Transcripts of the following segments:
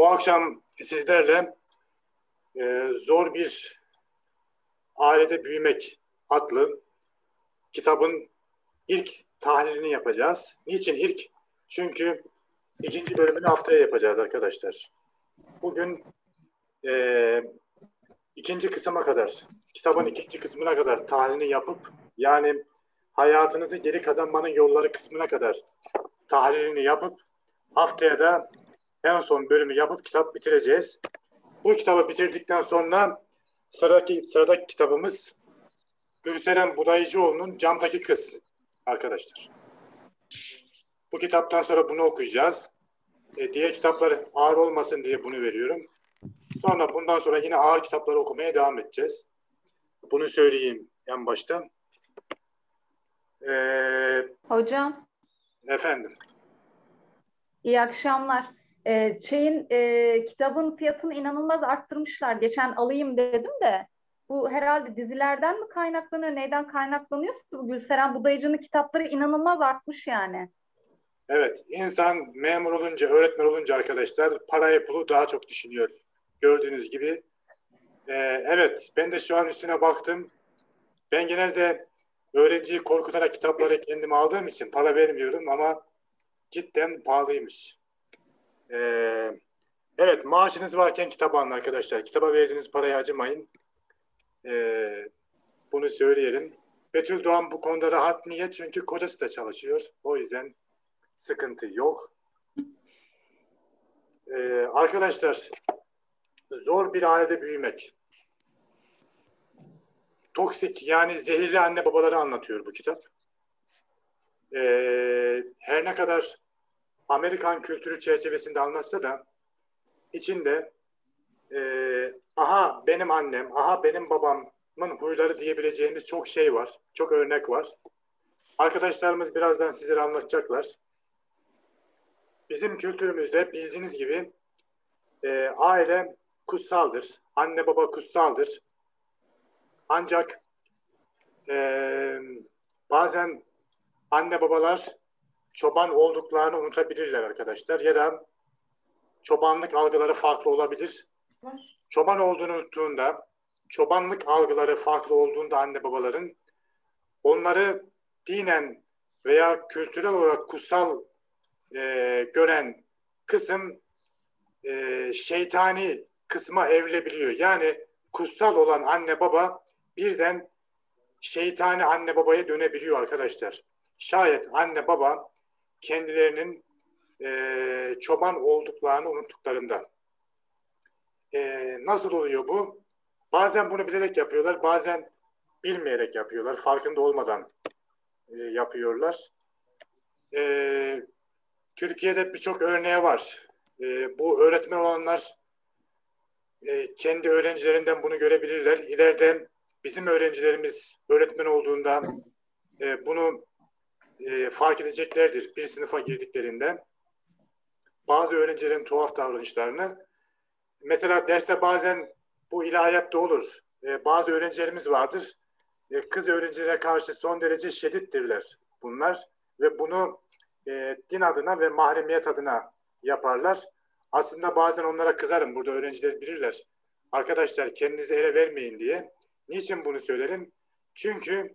Bu akşam sizlerle Zor Bir Ailede Büyümek adlı kitabın ilk tahlilini yapacağız. Niçin ilk? Çünkü ikinci bölümünü haftaya yapacağız arkadaşlar. Bugün ikinci kısma kadar, kitabın ikinci kısmına kadar tahlilini yapıp, yani hayatınızı geri kazanmanın yolları kısmına kadar tahlilini yapıp, haftaya da en son bölümü yapıp kitap bitireceğiz. Bu kitabı bitirdikten sonra sıradaki kitabımız Gülseren Budayıcıoğlu'nun Camdaki Kız arkadaşlar. Bu kitaptan sonra bunu okuyacağız. Diğer kitaplar ağır olmasın diye bunu veriyorum. Sonra bundan sonra yine ağır kitapları okumaya devam edeceğiz. Bunu söyleyeyim en başta. Hocam. Efendim. İyi akşamlar. Kitabın fiyatını inanılmaz arttırmışlar. Geçen alayım dedim de. Bu herhalde dizilerden mi kaynaklanıyor? Neyden kaynaklanıyor? Bu Gülseren Budayıcı'nın kitapları inanılmaz artmış yani. Evet. İnsan memur olunca, öğretmen olunca arkadaşlar parayı pulu daha çok düşünüyor. Gördüğünüz gibi. Evet. Ben de şu an üstüne baktım. Ben genelde öğrenciyi korkutarak kitapları kendime aldığım için para vermiyorum ama cidden pahalıymış. Evet, maaşınız varken kitap alın arkadaşlar. Kitaba verdiğiniz paraya acımayın. Bunu söyleyelim. Betül Doğan bu konuda rahat. Niye? Çünkü kocası da çalışıyor. O yüzden sıkıntı yok. Arkadaşlar, zor bir ailede büyümek. Toksik, yani zehirli anne babaları anlatıyor bu kitap. Her ne kadar Amerikan kültürü çerçevesinde anlatsa da içinde aha benim annem, aha benim babamın huyları diyebileceğimiz çok şey var. Çok örnek var. Arkadaşlarımız birazdan sizlere anlatacaklar. Bizim kültürümüzde bildiğiniz gibi aile kutsaldır. Anne baba kutsaldır. Ancak bazen anne babalar çoban olduklarını unutabilirler arkadaşlar. Ya da çobanlık algıları farklı olabilir. Çoban olduğunu unuttuğunda, çobanlık algıları farklı olduğunda anne babaların onları dinen veya kültürel olarak kutsal gören kısım şeytani kısma evrilebiliyor. Yani kutsal olan anne baba birden şeytani anne babaya dönebiliyor arkadaşlar. Şayet anne baba kendilerinin çoban olduklarını unuttuklarında. Nasıl oluyor bu? Bazen bunu bilerek yapıyorlar, bazen bilmeyerek yapıyorlar, farkında olmadan yapıyorlar. Türkiye'de birçok örneği var. Bu öğretmen olanlar kendi öğrencilerinden bunu görebilirler. İleride bizim öğrencilerimiz öğretmen olduğunda bunu fark edeceklerdir bir sınıfa girdiklerinde. Bazı öğrencilerin tuhaf davranışlarını. Mesela derste bazen bu ilahiyatta olur. Bazı öğrencilerimiz vardır. Kız öğrencilere karşı son derece şiddettirler bunlar. Ve bunu din adına ve mahremiyet adına yaparlar. Aslında bazen onlara kızarım. Burada öğrenciler bilirler. Arkadaşlar kendinizi ele vermeyin diye. Niçin bunu söylerim? Çünkü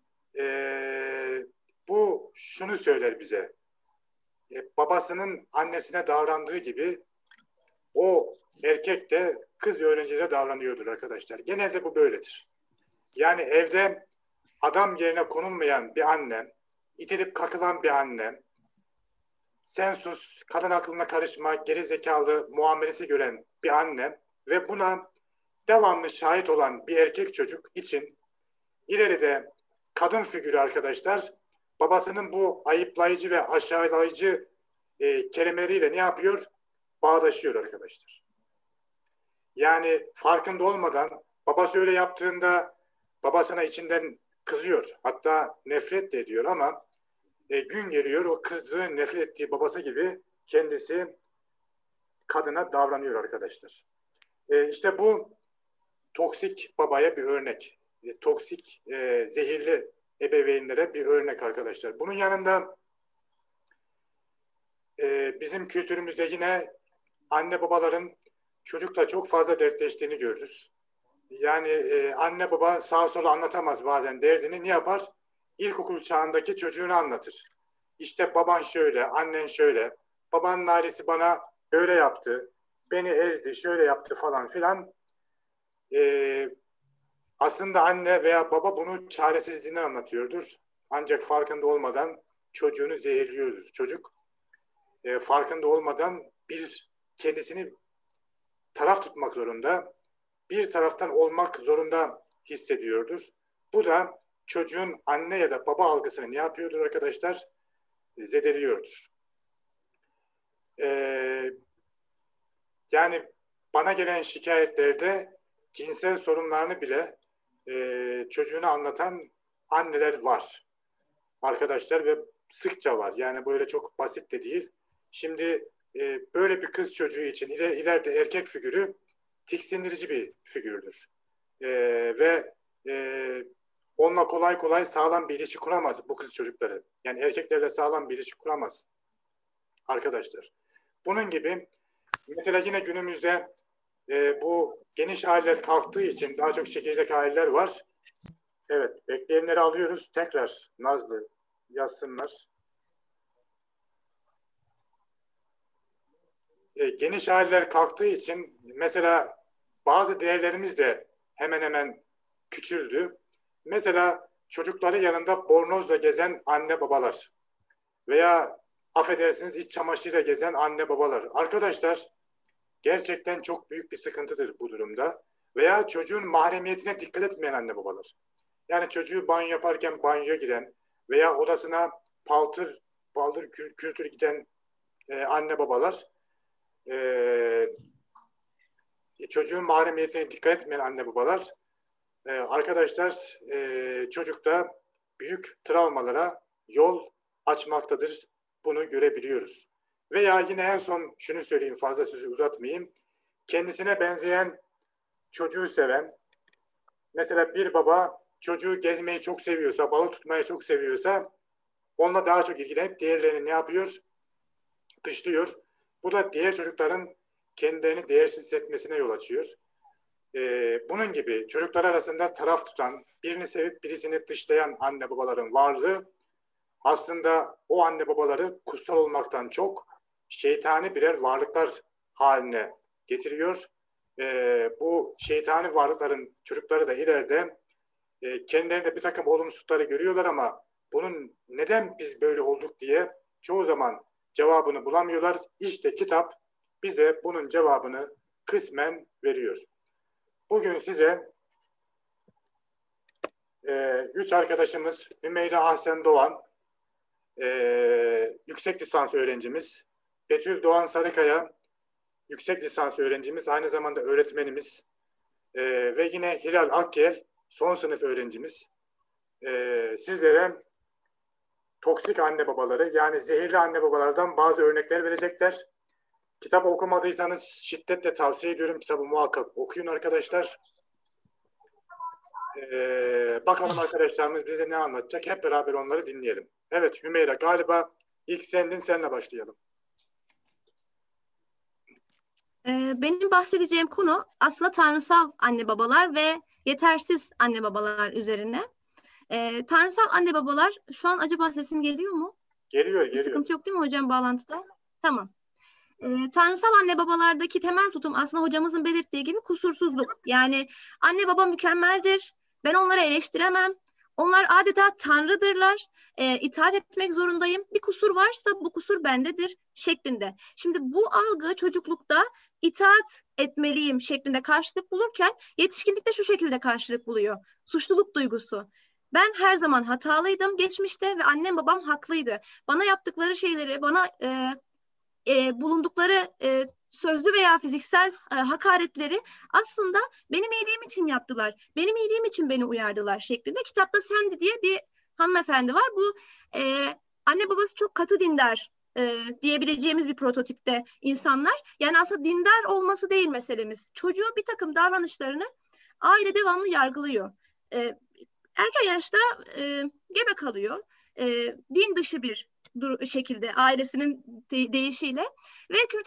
bu şunu söyler bize. Babasının annesine davrandığı gibi o erkek de kız öğrencilere davranıyordur arkadaşlar. Genelde bu böyledir. Yani evde adam yerine konulmayan bir anne, itilip kakılan bir anne, sen sus, kadın aklına karışma, geri zekalı muamelesi gören bir anne ve buna devamlı şahit olan bir erkek çocuk için ileride kadın figürü arkadaşlar babasının bu ayıplayıcı ve aşağılayıcı kelimeleriyle ne yapıyor? Bağdaşıyor arkadaşlar. Yani farkında olmadan babası öyle yaptığında babasına içinden kızıyor. Hatta nefret de ediyor ama gün geliyor o kızdığı, nefret ettiği babası gibi kendisi kadına davranıyor arkadaşlar. İşte bu toksik babaya bir örnek. Toksik, zehirli ebeveynlere bir örnek arkadaşlar. Bunun yanında bizim kültürümüzde yine anne babaların çocukla çok fazla dertleştiğini görürüz. Yani anne baba sağa sola anlatamaz bazen derdini. Ne yapar? İlkokul çağındaki çocuğunu anlatır. İşte baban şöyle, annen şöyle. Babanın ailesi bana böyle yaptı. Beni ezdi, şöyle yaptı falan filan. E, Aslında anne veya baba bunu çaresizliğinden anlatıyordur. Ancak farkında olmadan çocuğunu zehirliyordur. Çocuk farkında olmadan bir kendisini taraf tutmak zorunda, bir taraftan olmak zorunda hissediyordur. Bu da çocuğun anne ya da baba algısını ne yapıyordur arkadaşlar? Zedeliyordur. Yani bana gelen şikayetlerde cinsel sorunlarını bile çocuğuna anlatan anneler var arkadaşlar ve sıkça var. Yani böyle çok basit de değil. Şimdi böyle bir kız çocuğu için ileride erkek figürü tiksindirici bir figürdür. Ve onunla kolay kolay sağlam bir ilişki kuramaz bu kız çocukları. Yani erkeklerle sağlam bir ilişki kuramaz arkadaşlar. Bunun gibi mesela yine günümüzde bu geniş aileler kalktığı için daha çok çekirdek aileler var. Evet, bekleyenleri alıyoruz. Tekrar Nazlı yazsınlar. Geniş aileler kalktığı için mesela bazı değerlerimiz de hemen hemen küçüldü. Mesela çocukları yanında bornozla gezen anne babalar veya affedersiniz iç çamaşırıyla gezen anne babalar. Arkadaşlar gerçekten çok büyük bir sıkıntıdır bu durumda. Veya çocuğun mahremiyetine dikkat etmeyen anne babalar. Yani çocuğu banyo yaparken banyoya giren veya odasına paldır kültür giden anne babalar, çocuğun mahremiyetine dikkat etmeyen anne babalar, arkadaşlar çocukta büyük travmalara yol açmaktadır. Bunu görebiliyoruz. Veya yine en son şunu söyleyeyim, fazla sözü uzatmayayım. Kendisine benzeyen çocuğu seven, mesela bir baba çocuğu gezmeyi çok seviyorsa, balık tutmayı çok seviyorsa onunla daha çok ilgilenip diğerlerini ne yapıyor? Dışlıyor. Bu da diğer çocukların kendilerini değersiz hissetmesine yol açıyor. Bunun gibi çocuklar arasında taraf tutan, birini sevip birisini dışlayan anne babaların varlığı aslında o anne babaları kutsal olmaktan çok şeytani birer varlıklar haline getiriyor. Bu şeytani varlıkların çocukları da ileride kendilerinde bir takım olumsuzlukları görüyorlar ama bunun neden biz böyle olduk diye çoğu zaman cevabını bulamıyorlar. İşte kitap bize bunun cevabını kısmen veriyor. Bugün size 3 arkadaşımız Hümeyra Ahsen Doğan, yüksek lisans öğrencimiz, Betül Doğan Sarıkaya, yüksek lisans öğrencimiz, aynı zamanda öğretmenimiz ve yine Hilal Akgel, son sınıf öğrencimiz. Sizlere toksik anne babaları, yani zehirli anne babalardan bazı örnekler verecekler. Kitap okumadıysanız şiddetle tavsiye ediyorum. Kitabı muhakkak okuyun arkadaşlar. Bakalım arkadaşlarımız bize ne anlatacak. Hep beraber onları dinleyelim. Evet Hümeyra, galiba ilk senle başlayalım. Benim bahsedeceğim konu aslında tanrısal anne babalar ve yetersiz anne babalar üzerine. Tanrısal anne babalar, şu an acaba sesim geliyor mu? Geliyor. Bir sıkıntı yok değil mi hocam bağlantıda? Tamam. Tanrısal anne babalardaki temel tutum aslında hocamızın belirttiği gibi kusursuzluk. Yani anne baba mükemmeldir. Ben onları eleştiremem. Onlar adeta tanrıdırlar. İtaat etmek zorundayım. Bir kusur varsa bu kusur bendedir şeklinde. Şimdi bu algı çocuklukta itaat etmeliyim şeklinde karşılık bulurken yetişkinlikte şu şekilde karşılık buluyor. Suçluluk duygusu. Ben her zaman hatalıydım geçmişte ve annem babam haklıydı. Bana yaptıkları şeyleri, bana bulundukları sözlü veya fiziksel hakaretleri aslında benim iyiliğim için yaptılar. Benim iyiliğim için beni uyardılar şeklinde. Kitapta Sandy diye bir hanımefendi var. Bu anne babası çok katı dindar diyebileceğimiz bir prototipte insanlar. Yani aslında dindar olması değil meselemiz. Çocuğu bir takım davranışlarını aile devamlı yargılıyor. Erken yaşta gebe kalıyor. Din dışı bir şekilde ailesinin deyişiyle ve kürtaj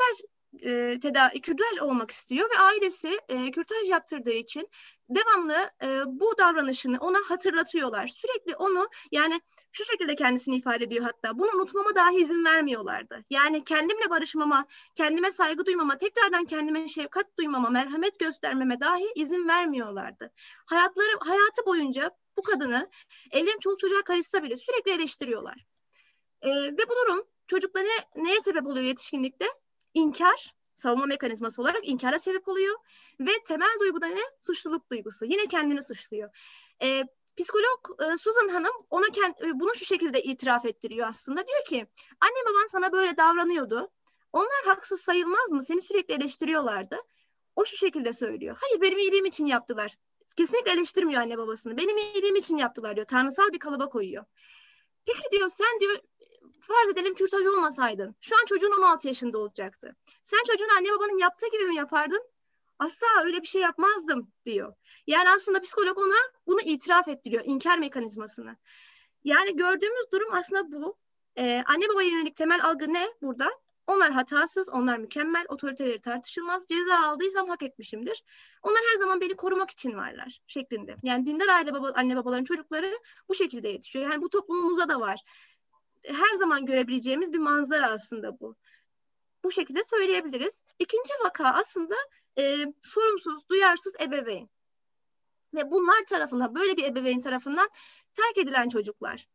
kürtaj olmak istiyor ve ailesi kürtaj yaptırdığı için devamlı bu davranışını ona hatırlatıyorlar. Sürekli onu, yani şu şekilde kendisini ifade ediyor hatta, bunu unutmama dahi izin vermiyorlardı. Yani kendimle barışmama, kendime saygı duymama, tekrardan kendime şefkat duymama, merhamet göstermeme dahi izin vermiyorlardı. Hayatı boyunca bu kadını evlenip çoluk çocuğa karışsa bile sürekli eleştiriyorlar. Ve bu durum çocuklara neye sebep oluyor yetişkinlikte? İnkar, savunma mekanizması olarak inkara sebep oluyor ve temel duyguda ne? Suçluluk duygusu. Yine kendini suçluyor. Psikolog Susan Hanım ona bunu şu şekilde itiraf ettiriyor aslında. Diyor ki, anne baban sana böyle davranıyordu. Onlar haksız sayılmaz mı? Seni sürekli eleştiriyorlardı. O şu şekilde söylüyor. Hayır, benim iyiliğim için yaptılar. Kesinlikle eleştirmiyor anne babasını. Benim iyiliğim için yaptılar diyor. Tanrısal bir kalıba koyuyor. Peki diyor, sen diyor, farz edelim kürtaj olmasaydın, şu an çocuğun 16 yaşında olacaktı. Sen çocuğun anne babanın yaptığı gibi mi yapardın? Asla öyle bir şey yapmazdım diyor. Yani aslında psikolog ona bunu itiraf ettiriyor, inkar mekanizmasını. Yani gördüğümüz durum aslında bu. Anne babaya yönelik temel algı ne burada? Onlar hatasız, onlar mükemmel, otoriteleri tartışılmaz, ceza aldıysam hak etmişimdir. Onlar her zaman beni korumak için varlar şeklinde. Yani dindar anne babaların çocukları bu şekilde yetişiyor. Yani bu toplumumuzda da var. Her zaman görebileceğimiz bir manzara aslında bu. Bu şekilde söyleyebiliriz. İkinci vaka aslında sorumsuz, duyarsız ebeveyn. Ve bunlar tarafından, böyle bir ebeveyn tarafından terk edilen çocuklar.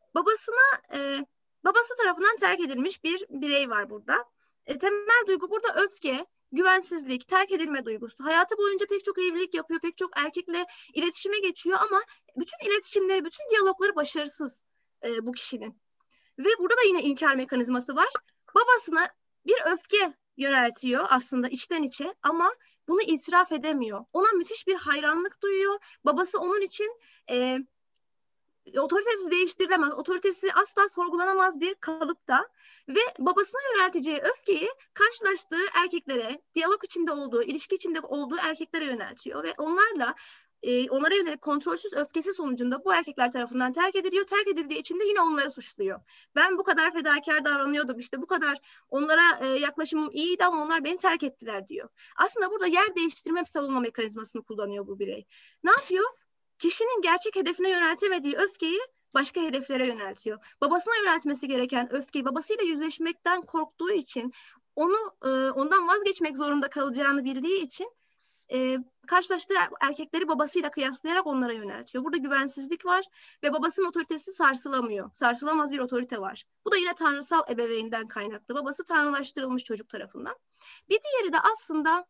Babası tarafından terk edilmiş bir birey var burada. Temel duygu burada öfke, güvensizlik, terk edilme duygusu. Hayatı boyunca pek çok evlilik yapıyor, pek çok erkekle iletişime geçiyor ama bütün iletişimleri, bütün diyalogları başarısız bu kişinin. Ve burada da yine inkar mekanizması var. Babasına bir öfke yöneltiyor aslında içten içe ama bunu itiraf edemiyor. Ona müthiş bir hayranlık duyuyor. Babası onun için otoritesi değiştirilemez, otoritesi asla sorgulanamaz bir kalıpta ve babasına yönelteceği öfkeyi karşılaştığı erkeklere, diyalog içinde olduğu, ilişki içinde olduğu erkeklere yöneltiyor ve onlara yönelik kontrolsüz öfkesi sonucunda bu erkekler tarafından terk ediliyor. Terk edildiği için de yine onları suçluyor. Ben bu kadar fedakar davranıyordum, işte bu kadar onlara yaklaşımım iyiydi ama onlar beni terk ettiler diyor. Aslında burada yer değiştirme savunma mekanizmasını kullanıyor bu birey. Ne yapıyor? Kişinin gerçek hedefine yöneltemediği öfkeyi başka hedeflere yöneltiyor. Babasına yöneltmesi gereken öfkeyi babasıyla yüzleşmekten korktuğu için ondan vazgeçmek zorunda kalacağını bildiği için karşılaştığı erkekleri babasıyla kıyaslayarak onlara yöneltiyor. Burada güvensizlik var ve babasının otoritesi sarsılamıyor. Sarsılamaz bir otorite var. Bu da yine tanrısal ebeveynden kaynaklı. Babası tanrılaştırılmış çocuk tarafından. Bir diğeri de aslında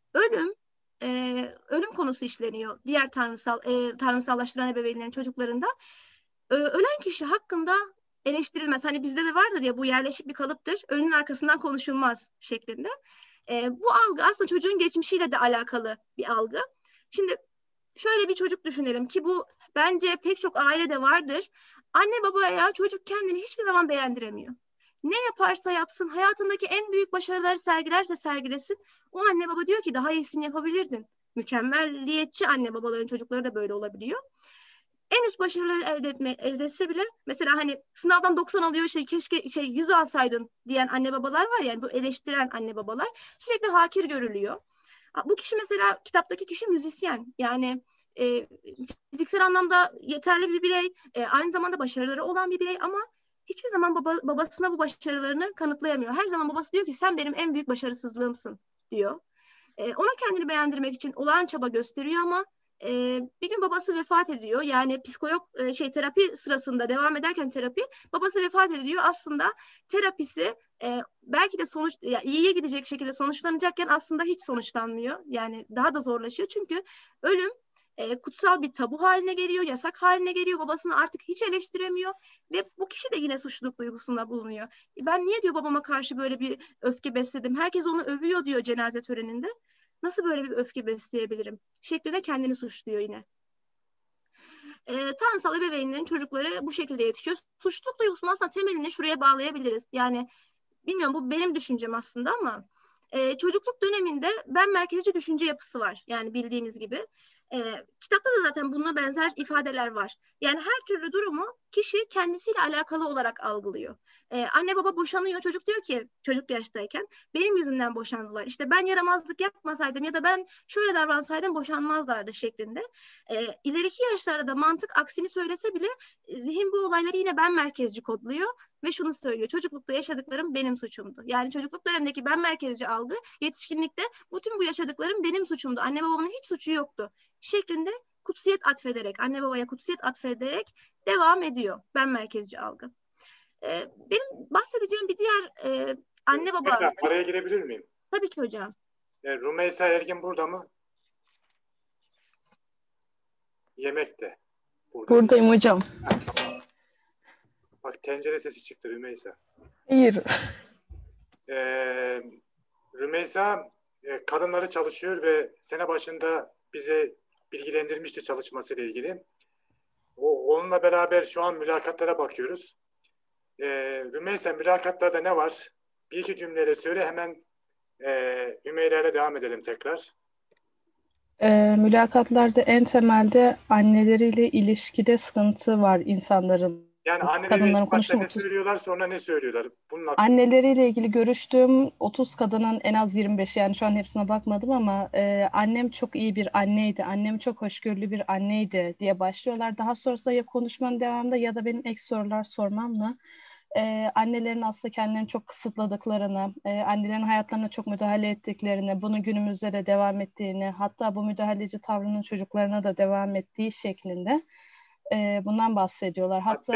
ölüm konusu işleniyor diğer tanrısallaştıran ebeveynlerin çocuklarında. Ölen kişi hakkında eleştirilmez. Hani bizde de vardır ya, bu yerleşik bir kalıptır. Ölünün arkasından konuşulmaz şeklinde. Bu algı aslında çocuğun geçmişiyle de alakalı bir algı. Şimdi şöyle bir çocuk düşünelim ki bu bence pek çok ailede vardır. Anne babaya çocuk kendini hiçbir zaman beğendiremiyor. Ne yaparsa yapsın, hayatındaki en büyük başarıları sergilerse sergilesin, o anne baba diyor ki daha iyisini yapabilirdin. Mükemmelliyetçi anne babaların çocukları da böyle olabiliyor. En üst başarıları elde etse bile, mesela hani sınavdan 90 alıyor, keşke 100 alsaydın diyen anne babalar var, yani bu eleştiren anne babalar sürekli hakir görülüyor. Bu kişi mesela, kitaptaki kişi müzisyen, yani fiziksel anlamda yeterli bir birey, aynı zamanda başarıları olan bir birey ama hiçbir zaman babasına bu başarılarını kanıtlayamıyor. Her zaman babası diyor ki sen benim en büyük başarısızlığımsın diyor. Ona kendini beğendirmek için olağan çaba gösteriyor ama bir gün babası vefat ediyor. Yani psikolog terapi sırasında devam ederken babası vefat ediyor. Aslında terapisi belki de iyiye gidecek şekilde sonuçlanacakken aslında hiç sonuçlanmıyor. Yani daha da zorlaşıyor. Çünkü ölüm kutsal bir tabu haline geliyor, yasak haline geliyor. Babasını artık hiç eleştiremiyor ve bu kişi de yine suçluluk duygusunda bulunuyor. Ben niye diyor babama karşı böyle bir öfke besledim? Herkes onu övüyor diyor cenaze töreninde. Nasıl böyle bir öfke besleyebilirim? Şeklinde kendini suçluyor yine. Tanrısal ebeveynlerin çocukları bu şekilde yetişiyor. Suçluluk duygusunun aslında temelini şuraya bağlayabiliriz. Yani bilmiyorum, bu benim düşüncem aslında ama çocukluk döneminde ben merkezci düşünce yapısı var. Yani bildiğimiz gibi. Kitapta da zaten buna benzer ifadeler var. Yani her türlü durumu kişi kendisiyle alakalı olarak algılıyor. Anne baba boşanıyor. Çocuk diyor ki çocuk yaştayken benim yüzümden boşandılar. İşte ben yaramazlık yapmasaydım ya da ben şöyle davransaydım boşanmazlardı şeklinde. İleriki yaşlarda da mantık aksini söylese bile zihin bu olayları yine ben merkezci kodluyor ve şunu söylüyor. Çocuklukta yaşadıklarım benim suçumdu. Yani çocukluk dönemindeki ben merkezci algı yetişkinlikte bütün bu yaşadıklarım benim suçumdu. Anne babamın hiç suçu yoktu şeklinde kutsiyet atfederek, anne babaya kutsiyet atfederek devam ediyor ben merkezci algı. Benim bahsedeceğim bir diğer anne baba... Araya girebilir miyim? Tabii ki hocam. Rümeysa Ergin burada mı? Yemekte. Buradayım hocam. Tamam. Bak tencere sesi çıktı Rümeysa. Hayır. Rümeysa kadınları çalışıyor ve sene başında bize bilgilendirmişti çalışmasıyla ilgili. Onunla beraber şu an mülakatlara bakıyoruz. Rümeysa mülakatlarda ne var? Bir iki cümleyle söyle hemen Hümeyra'yla devam edelim tekrar. Mülakatlarda en temelde anneleriyle ilişkide sıkıntı var insanların. Yani anneleriyle Kadınların başta ne konuştuğum söylüyorlar sonra ne söylüyorlar? Bunun hakkında. anneleriyle ilgili görüştüğüm 30 kadının en az 25, yani şu an hepsine bakmadım ama annem çok iyi bir anneydi, annem çok hoşgörülü bir anneydi diye başlıyorlar. Daha sonrasında ya konuşmanın devamında ya da benim ek sorular sormamla annelerin aslında kendilerini çok kısıtladıklarını, annelerin hayatlarına çok müdahale ettiklerini, bunun günümüzde de devam ettiğini, hatta bu müdahaleci tavrının çocuklarına da devam ettiği şeklinde bundan bahsediyorlar. Hatta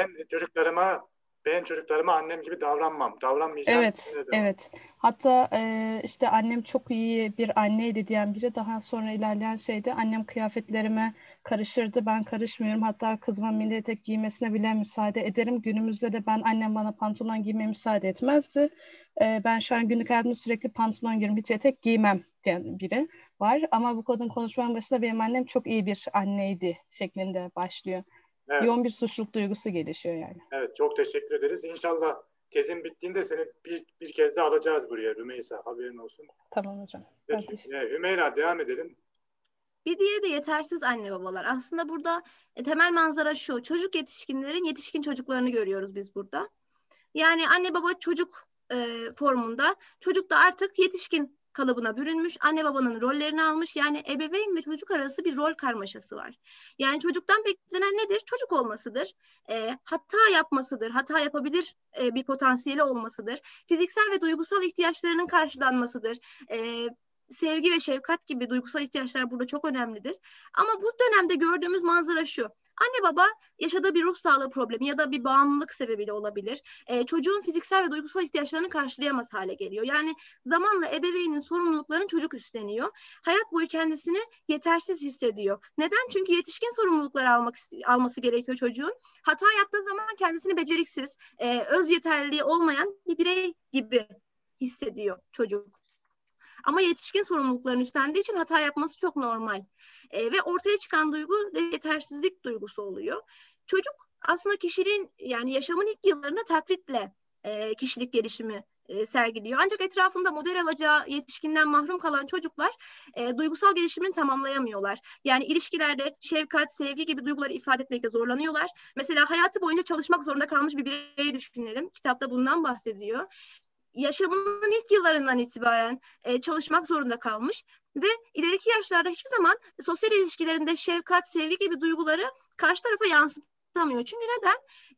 ben çocuklarıma annem gibi davranmayacağım. evet. Hatta işte annem çok iyi bir anneydi diyen biri daha sonra ilerleyen şeyde annem kıyafetlerime karışırdı, ben karışmıyorum. Hatta kızıma mini etek giymesine bile müsaade ederim. Günümüzde de annem bana pantolon giymeye müsaade etmezdi. Ben şu an günlük hayatımda sürekli pantolon giyerim, hiç etek giymem diyen biri var. Ama bu kadın konuşmanın başında benim annem çok iyi bir anneydi şeklinde başlıyor. Evet. Yoğun bir suçluluk duygusu gelişiyor yani. Evet, çok teşekkür ederiz. İnşallah tezin bittiğinde seni bir kez de alacağız buraya Rümeysa. Haberin olsun. Tamam hocam. Evet, Hümeyra devam edelim. Bir diğeri de yetersiz anne babalar. Aslında burada temel manzara şu. Çocuk yetişkinlerin yetişkin çocuklarını görüyoruz biz burada. Yani anne baba çocuk formunda. Çocuk da artık yetişkin kalıbına bürünmüş. Anne babanın rollerini almış. Yani ebeveyn ve çocuk arası bir rol karmaşası var. Yani çocuktan beklenen nedir? Çocuk olmasıdır. Hata yapmasıdır. Hata yapabilir bir potansiyeli olmasıdır. Fiziksel ve duygusal ihtiyaçlarının karşılanmasıdır. Sevgi ve şefkat gibi duygusal ihtiyaçlar burada çok önemlidir. Ama bu dönemde gördüğümüz manzara şu. Anne baba yaşadığı bir ruh sağlığı problemi ya da bir bağımlılık sebebiyle olabilir. Çocuğun fiziksel ve duygusal ihtiyaçlarını karşılayamaz hale geliyor. Yani zamanla ebeveynin sorumluluklarını çocuk üstleniyor. Hayat boyu kendisini yetersiz hissediyor. Neden? Çünkü yetişkin sorumlulukları alması gerekiyor çocuğun. Hata yaptığı zaman kendisini beceriksiz, öz yeterliliği olmayan bir birey gibi hissediyor çocuk. Ama yetişkin sorumluluklarını üstlendiği için hata yapması çok normal. Ve ortaya çıkan duygu yetersizlik duygusu oluyor. Çocuk aslında kişiliğin yani yaşamın ilk yıllarında taklitle kişilik gelişimi sergiliyor. Ancak etrafında model alacağı yetişkinden mahrum kalan çocuklar duygusal gelişimini tamamlayamıyorlar. Yani ilişkilerde şefkat, sevgi gibi duyguları ifade etmekte zorlanıyorlar. Mesela hayatı boyunca çalışmak zorunda kalmış bir bireyi düşünelim. Kitapta bundan bahsediyor. Yaşamının ilk yıllarından itibaren çalışmak zorunda kalmış ve ileriki yaşlarda hiçbir zaman sosyal ilişkilerinde şefkat, sevgi gibi duyguları karşı tarafa yansıtamıyor. Çünkü neden?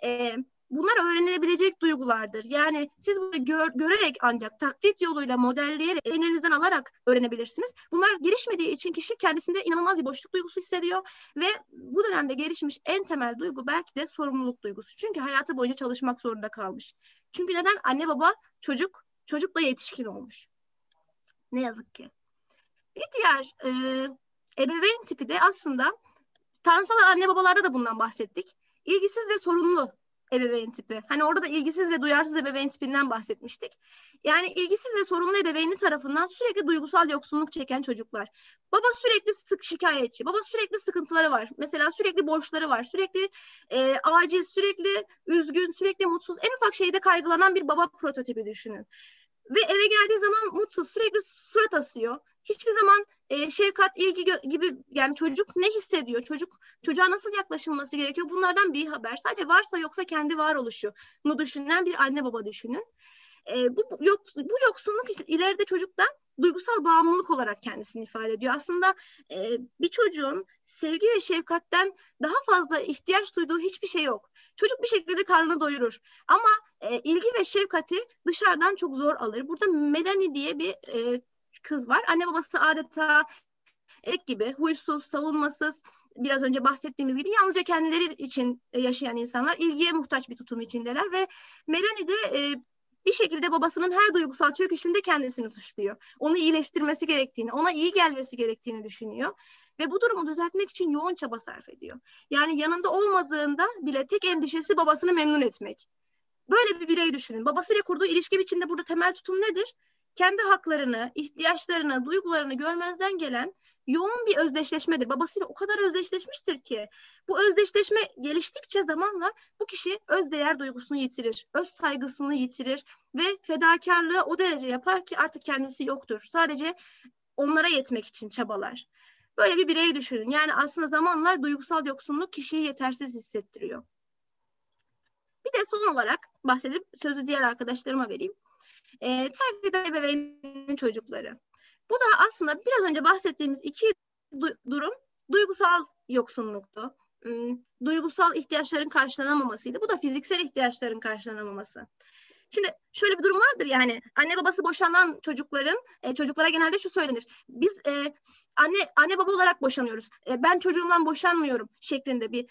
Bunlar öğrenilebilecek duygulardır. Yani siz bunu görerek ancak taklit yoluyla modelleyerek elinizden alarak öğrenebilirsiniz. Bunlar gelişmediği için kişi kendisinde inanılmaz bir boşluk duygusu hissediyor ve bu dönemde gelişmiş en temel duygu belki de sorumluluk duygusu. Çünkü hayatı boyunca çalışmak zorunda kalmış. Çünkü neden? Anne baba çocukla yetişkin olmuş. Ne yazık ki. Bir diğer ebeveyn tipi de aslında tanrısal anne babalarda da bundan bahsettik. İlgisiz ve sorumlu ebeveyn tipi. Hani orada da ilgisiz ve duyarsız ebeveyn tipinden bahsetmiştik. Yani ilgisiz ve sorumlu ebeveyni tarafından sürekli duygusal yoksunluk çeken çocuklar. Baba sürekli şikayetçi, baba sürekli sıkıntıları var. Mesela sürekli borçları var, sürekli aciz, sürekli üzgün, sürekli mutsuz. En ufak şeyde kaygılanan bir baba prototipi düşünün. Ve eve geldiği zaman mutsuz, sürekli surat asıyor. Hiçbir zaman şefkat, ilgi gibi, yani çocuk ne hissediyor? Çocuğa nasıl yaklaşılması gerekiyor? Bunlardan bir haber. Sadece varsa yoksa kendi varoluşunu düşünen bir anne baba düşünün. Bu yoksunluk işte ileride çocukta duygusal bağımlılık olarak kendisini ifade ediyor. Aslında bir çocuğun sevgi ve şefkatten daha fazla ihtiyaç duyduğu hiçbir şey yok. Çocuk bir şekilde karnını doyurur. Ama ilgi ve şefkati dışarıdan çok zor alır. Burada Melanie diye bir kız var. Anne babası adeta erkek gibi huysuz, savunmasız, biraz önce bahsettiğimiz gibi yalnızca kendileri için yaşayan insanlar, ilgiye muhtaç bir tutum içindeler ve Melanie de bir şekilde babasının her duygusal çöküşünde kendisini suçluyor. Onu iyileştirmesi gerektiğini, ona iyi gelmesi gerektiğini düşünüyor. Ve bu durumu düzeltmek için yoğun çaba sarf ediyor. Yani yanında olmadığında bile tek endişesi babasını memnun etmek. Böyle bir birey düşünün. Babasıyla kurduğu ilişki biçiminde burada temel tutum nedir? Kendi haklarını, ihtiyaçlarını, duygularını görmezden gelen yoğun bir özdeşleşmedir. Babasıyla o kadar özdeşleşmiştir ki bu özdeşleşme geliştikçe zamanla bu kişi özdeğer duygusunu yitirir, öz saygısını yitirir ve fedakarlığı o derece yapar ki artık kendisi yoktur. Sadece onlara yetmek için çabalar. Böyle bir birey düşünün. Yani aslında zamanla duygusal yoksunluk kişiyi yetersiz hissettiriyor. Bir de son olarak bahsedip sözü diğer arkadaşlarıma vereyim. Terk eden ebeveynin çocukları. Bu da aslında biraz önce bahsettiğimiz iki durum duygusal yoksunluktu. Duygusal ihtiyaçların karşılanamamasıydı. Bu da fiziksel ihtiyaçların karşılanamaması. Şimdi şöyle bir durum vardır, yani anne babası boşanan çocukların çocuklara genelde şu söylenir. Biz anne baba olarak boşanıyoruz. Ben çocuğumdan boşanmıyorum şeklinde bir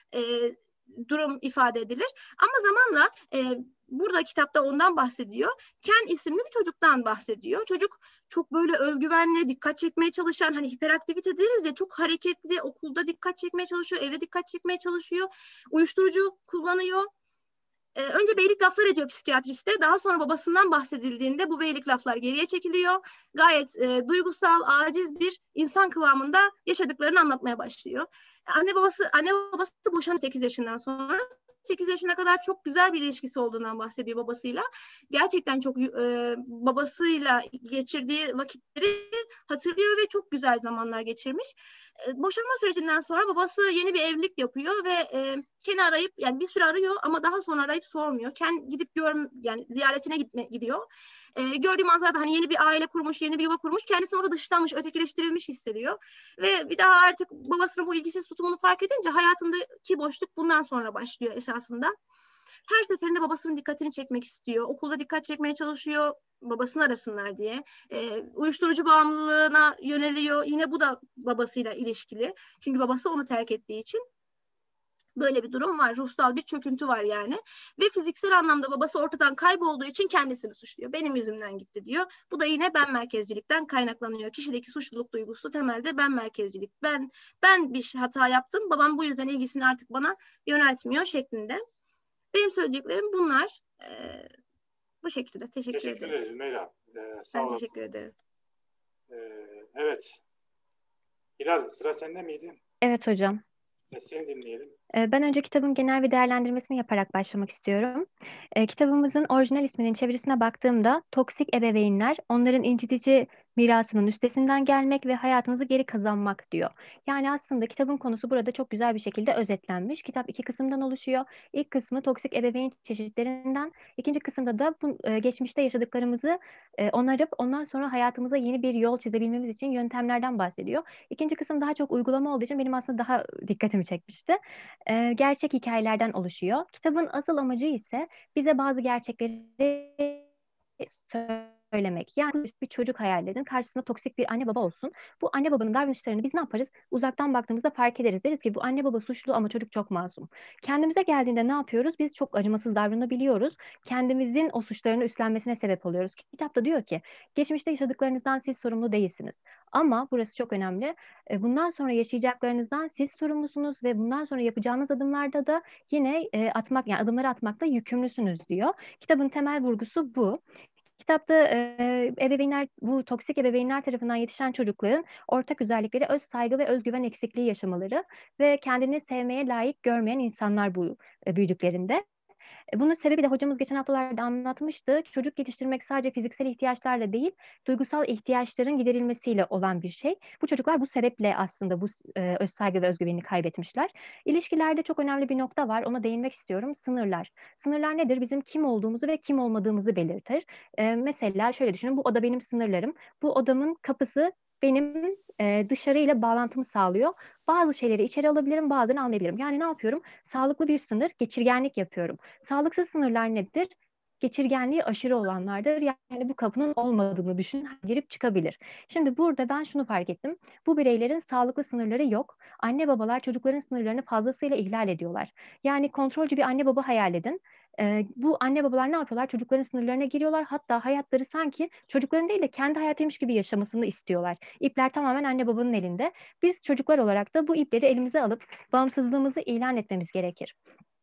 durum ifade edilir. Ama zamanla burada kitapta ondan bahsediyor. Ken isimli bir çocuktan bahsediyor. Çocuk çok böyle özgüvenli, dikkat çekmeye çalışan, hani hiperaktivite deriz ya, çok hareketli, okulda dikkat çekmeye çalışıyor, evde dikkat çekmeye çalışıyor, uyuşturucu kullanıyor. Önce beylik laflar ediyor psikiyatriste. Daha sonra babasından bahsedildiğinde bu beylik laflar geriye çekiliyor. Gayet duygusal, aciz bir insan kıvamında yaşadıklarını anlatmaya başlıyor. Anne babası boşanıyor 8 yaşından sonra. 8 yaşına kadar çok güzel bir ilişkisi olduğundan bahsediyor babasıyla. Gerçekten çok babasıyla geçirdiği vakitleri hatırlıyor ve çok güzel zamanlar geçirmiş. Boşanma sürecinden sonra babası yeni bir evlilik yapıyor ve Ken'i arayıp, yani bir süre arıyor ama daha sonra arayıp sormuyor. Ken gidip yani ziyaretine gidiyor. Gördüğü manzarada hani yeni bir aile kurmuş, yeni bir yuva kurmuş. Kendisini orada dışlanmış, ötekileştirilmiş hissediyor. Ve bir daha artık babasının bu ilgisiz tutumunu fark edince hayatındaki boşluk bundan sonra başlıyor esasında. Her seferinde babasının dikkatini çekmek istiyor. Okulda dikkat çekmeye çalışıyor, babasını arasınlar diye. Uyuşturucu bağımlılığına yöneliyor. Yine bu da babasıyla ilişkili. Çünkü babası onu terk ettiği için. Böyle bir durum var. Ruhsal bir çöküntü var yani. Ve fiziksel anlamda babası ortadan kaybolduğu için kendisini suçluyor. Benim yüzümden gitti diyor. Bu da yine ben merkezcilikten kaynaklanıyor. Kişideki suçluluk duygusu temelde ben merkezcilik. Ben bir hata yaptım. Babam bu yüzden ilgisini artık bana yöneltmiyor şeklinde. Benim söyleyeceklerim bunlar. Bu şekilde. Teşekkür ederim. Teşekkür ederiz Meyla. Sağ olun. Teşekkür ederim. Evet. Hilal, sıra sende miydi? Evet hocam. Seni dinleyelim. Ben önce kitabın genel bir değerlendirmesini yaparak başlamak istiyorum. Kitabımızın orijinal isminin çevirisine baktığımda toksik ebeveynler onların incitici mirasının üstesinden gelmek ve hayatınızı geri kazanmak diyor. Yani aslında kitabın konusu burada çok güzel bir şekilde özetlenmiş. Kitap 2 kısımdan oluşuyor. İlk kısmı toksik ebeveyn çeşitlerinden, ikinci kısımda da geçmişte yaşadıklarımızı onarıp ondan sonra hayatımıza yeni bir yol çizebilmemiz için yöntemlerden bahsediyor. İkinci kısım daha çok uygulama olduğu için benim aslında daha dikkatimi çekmişti. Gerçek hikayelerden oluşuyor. Kitabın asıl amacı ise bize bazı gerçekleri söylemek. Yani bir çocuk hayal edin. Karşısında toksik bir anne baba olsun. Bu anne babanın davranışlarını biz ne yaparız? Uzaktan baktığımızda fark ederiz. Deriz ki bu anne baba suçlu ama çocuk çok masum. Kendimize geldiğinde ne yapıyoruz? Biz çok acımasız davranabiliyoruz. Kendimizin o suçlarını üstlenmesine sebep oluyoruz. Kitapta diyor ki geçmişte yaşadıklarınızdan siz sorumlu değilsiniz. Ama burası çok önemli. Bundan sonra yaşayacaklarınızdan siz sorumlusunuz ve bundan sonra yapacağınız adımlarda da yine adımları atmakla yükümlüsünüz diyor. Kitabın temel vurgusu bu. Kitapta bu toksik ebeveynler tarafından yetişen çocukların ortak özellikleri öz saygı ve özgüven eksikliği yaşamaları ve kendini sevmeye layık görmeyen insanlar bu büyüdüklerinde. Bunun sebebi de hocamız geçen haftalarda anlatmıştı. Çocuk yetiştirmek sadece fiziksel ihtiyaçlarla değil, duygusal ihtiyaçların giderilmesiyle olan bir şey. Bu çocuklar bu sebeple aslında bu öz saygı ve özgüvenini kaybetmişler. İlişkilerde çok önemli bir nokta var. Ona değinmek istiyorum. Sınırlar. Sınırlar nedir? Bizim kim olduğumuzu ve kim olmadığımızı belirtir. Mesela şöyle düşünün. Bu oda benim sınırlarım. Bu odamın kapısı benim dışarıyla bağlantımı sağlıyor. Bazı şeyleri içeri alabilirim, bazılarını almayabilirim. Yani ne yapıyorum? Sağlıklı bir sınır, geçirgenlik yapıyorum. Sağlıksız sınırlar nedir? Geçirgenliği aşırı olanlardır. Yani bu kapının olmadığını düşün, girip çıkabilir. Şimdi burada ben şunu fark ettim. Bu bireylerin sağlıklı sınırları yok. Anne babalar çocukların sınırlarını fazlasıyla ihlal ediyorlar. Yani kontrolcü bir anne baba hayal edin. Bu anne babalar ne yapıyorlar? Çocukların sınırlarına giriyorlar. Hatta hayatları sanki çocukların değil de kendi hayatıymış gibi yaşamasını istiyorlar. İpler tamamen anne babanın elinde. Biz çocuklar olarak da bu ipleri elimize alıp bağımsızlığımızı ilan etmemiz gerekir.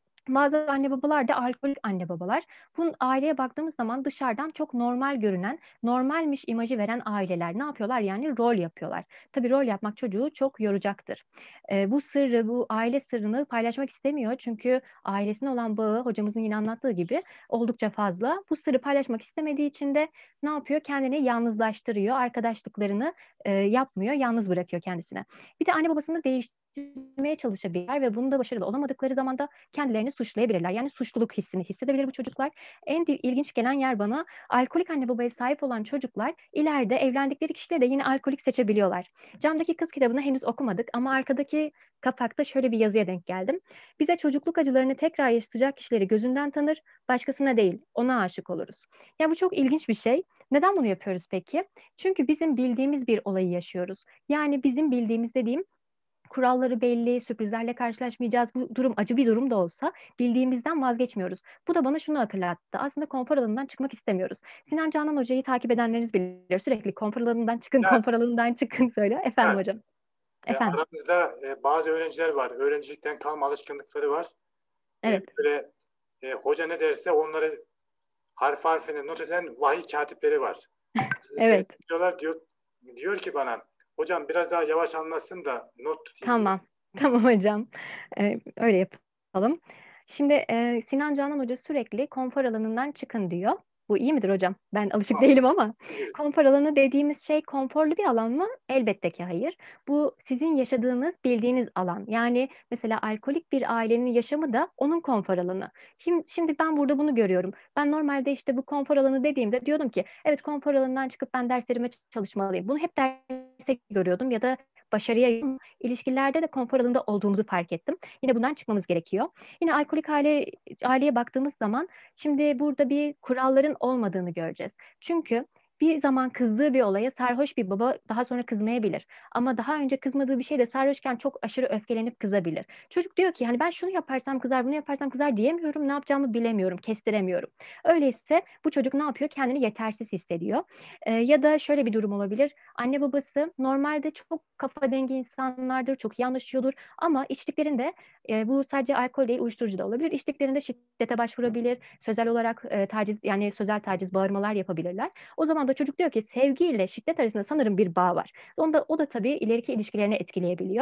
Bazı anne babalar da alkolik anne babalar. Bunun aileye baktığımız zaman dışarıdan çok normal görünen, normalmiş imajı veren aileler ne yapıyorlar? Yani rol yapıyorlar. Tabii rol yapmak çocuğu çok yoracaktır. Bu sırrı, bu aile sırrını paylaşmak istemiyor. Çünkü ailesine olan bağı hocamızın yine anlattığı gibi oldukça fazla. Bu sırrı paylaşmak istemediği için de ne yapıyor? Kendini yalnızlaştırıyor. Arkadaşlıklarını yapmıyor, yalnız bırakıyor kendisine. Bir de anne babasını değiştirmeye çalışabilirler ve bunda başarılı olamadıkları zaman da kendilerini suçlayabilirler. Yani suçluluk hissini hissedebilir bu çocuklar. En ilginç gelen yer bana alkolik anne babaya sahip olan çocuklar ileride evlendikleri kişileri de yine alkolik seçebiliyorlar. Camdaki Kız kitabını henüz okumadık ama arkadaki kapakta şöyle bir yazıya denk geldim. Bize çocukluk acılarını tekrar yaşatacak kişileri gözünden tanır, başkasına değil, ona aşık oluruz. Ya bu çok ilginç bir şey. Neden bunu yapıyoruz peki? Çünkü bizim bildiğimiz bir olayı yaşıyoruz. Yani bizim bildiğimiz dediğim kuralları belli, sürprizlerle karşılaşmayacağız. Bu durum acı bir durum da olsa bildiğimizden vazgeçmiyoruz. Bu da bana şunu hatırlattı. Aslında konfor alanından çıkmak istemiyoruz. Sinan Canan Hoca'yı takip edenleriniz bilir. Sürekli konfor alanından çıkın, Evet, konfor alanından çıkın söylüyor. Efendim evet. hocam. Efendim. Aramızda bazı öğrenciler var. Öğrencilikten kalma alışkanlıkları var. Evet. Böyle hoca ne derse onları harf harfine not eden vahiy katipleri var. Evet. Diyorlar, diyor ki bana, hocam biraz daha yavaş anlatsın da not tutayım. Tamam. Tamam hocam. Öyle yapalım. Şimdi Sinan Canan Hoca sürekli konfor alanından çıkın diyor. Bu iyi midir hocam? Ben alışık değilim ama. Konfor alanı dediğimiz şey konforlu bir alan mı? Elbette ki hayır. Bu sizin yaşadığınız, bildiğiniz alan. Yani mesela alkolik bir ailenin yaşamı da onun konfor alanı. Şimdi ben burada bunu görüyorum. Ben normalde işte bu konfor alanı dediğimde diyordum ki evet konfor alanından çıkıp ben derslerime çalışmalıyım. Bunu hep derse görüyordum ya da başarıya ilişkilerde de konfor alanında olduğumuzu fark ettim. Yine bundan çıkmamız gerekiyor. Yine alkolik aileye baktığımız zaman şimdi burada bir kuralların olmadığını göreceğiz. Çünkü bir zaman kızdığı bir olaya sarhoş bir baba daha sonra kızmayabilir. Ama daha önce kızmadığı bir şey de sarhoşken çok aşırı öfkelenip kızabilir. Çocuk diyor ki hani ben şunu yaparsam kızar, bunu yaparsam kızar diyemiyorum, ne yapacağımı bilemiyorum, kestiremiyorum. Öyleyse bu çocuk ne yapıyor? Kendini yetersiz hissediyor. Ya da şöyle bir durum olabilir. Anne babası normalde çok kafa dengi insanlardır, çok iyi anlaşıyordur ama içtiklerinde bu sadece alkol değil uyuşturucu da olabilir. İçtiklerinde şiddete başvurabilir, sözel olarak taciz yani sözel taciz, bağırmalar yapabilirler. O zaman da çocuk diyor ki sevgiyle şiddet arasında sanırım bir bağ var. O da tabii ileriki ilişkilerini etkileyebiliyor.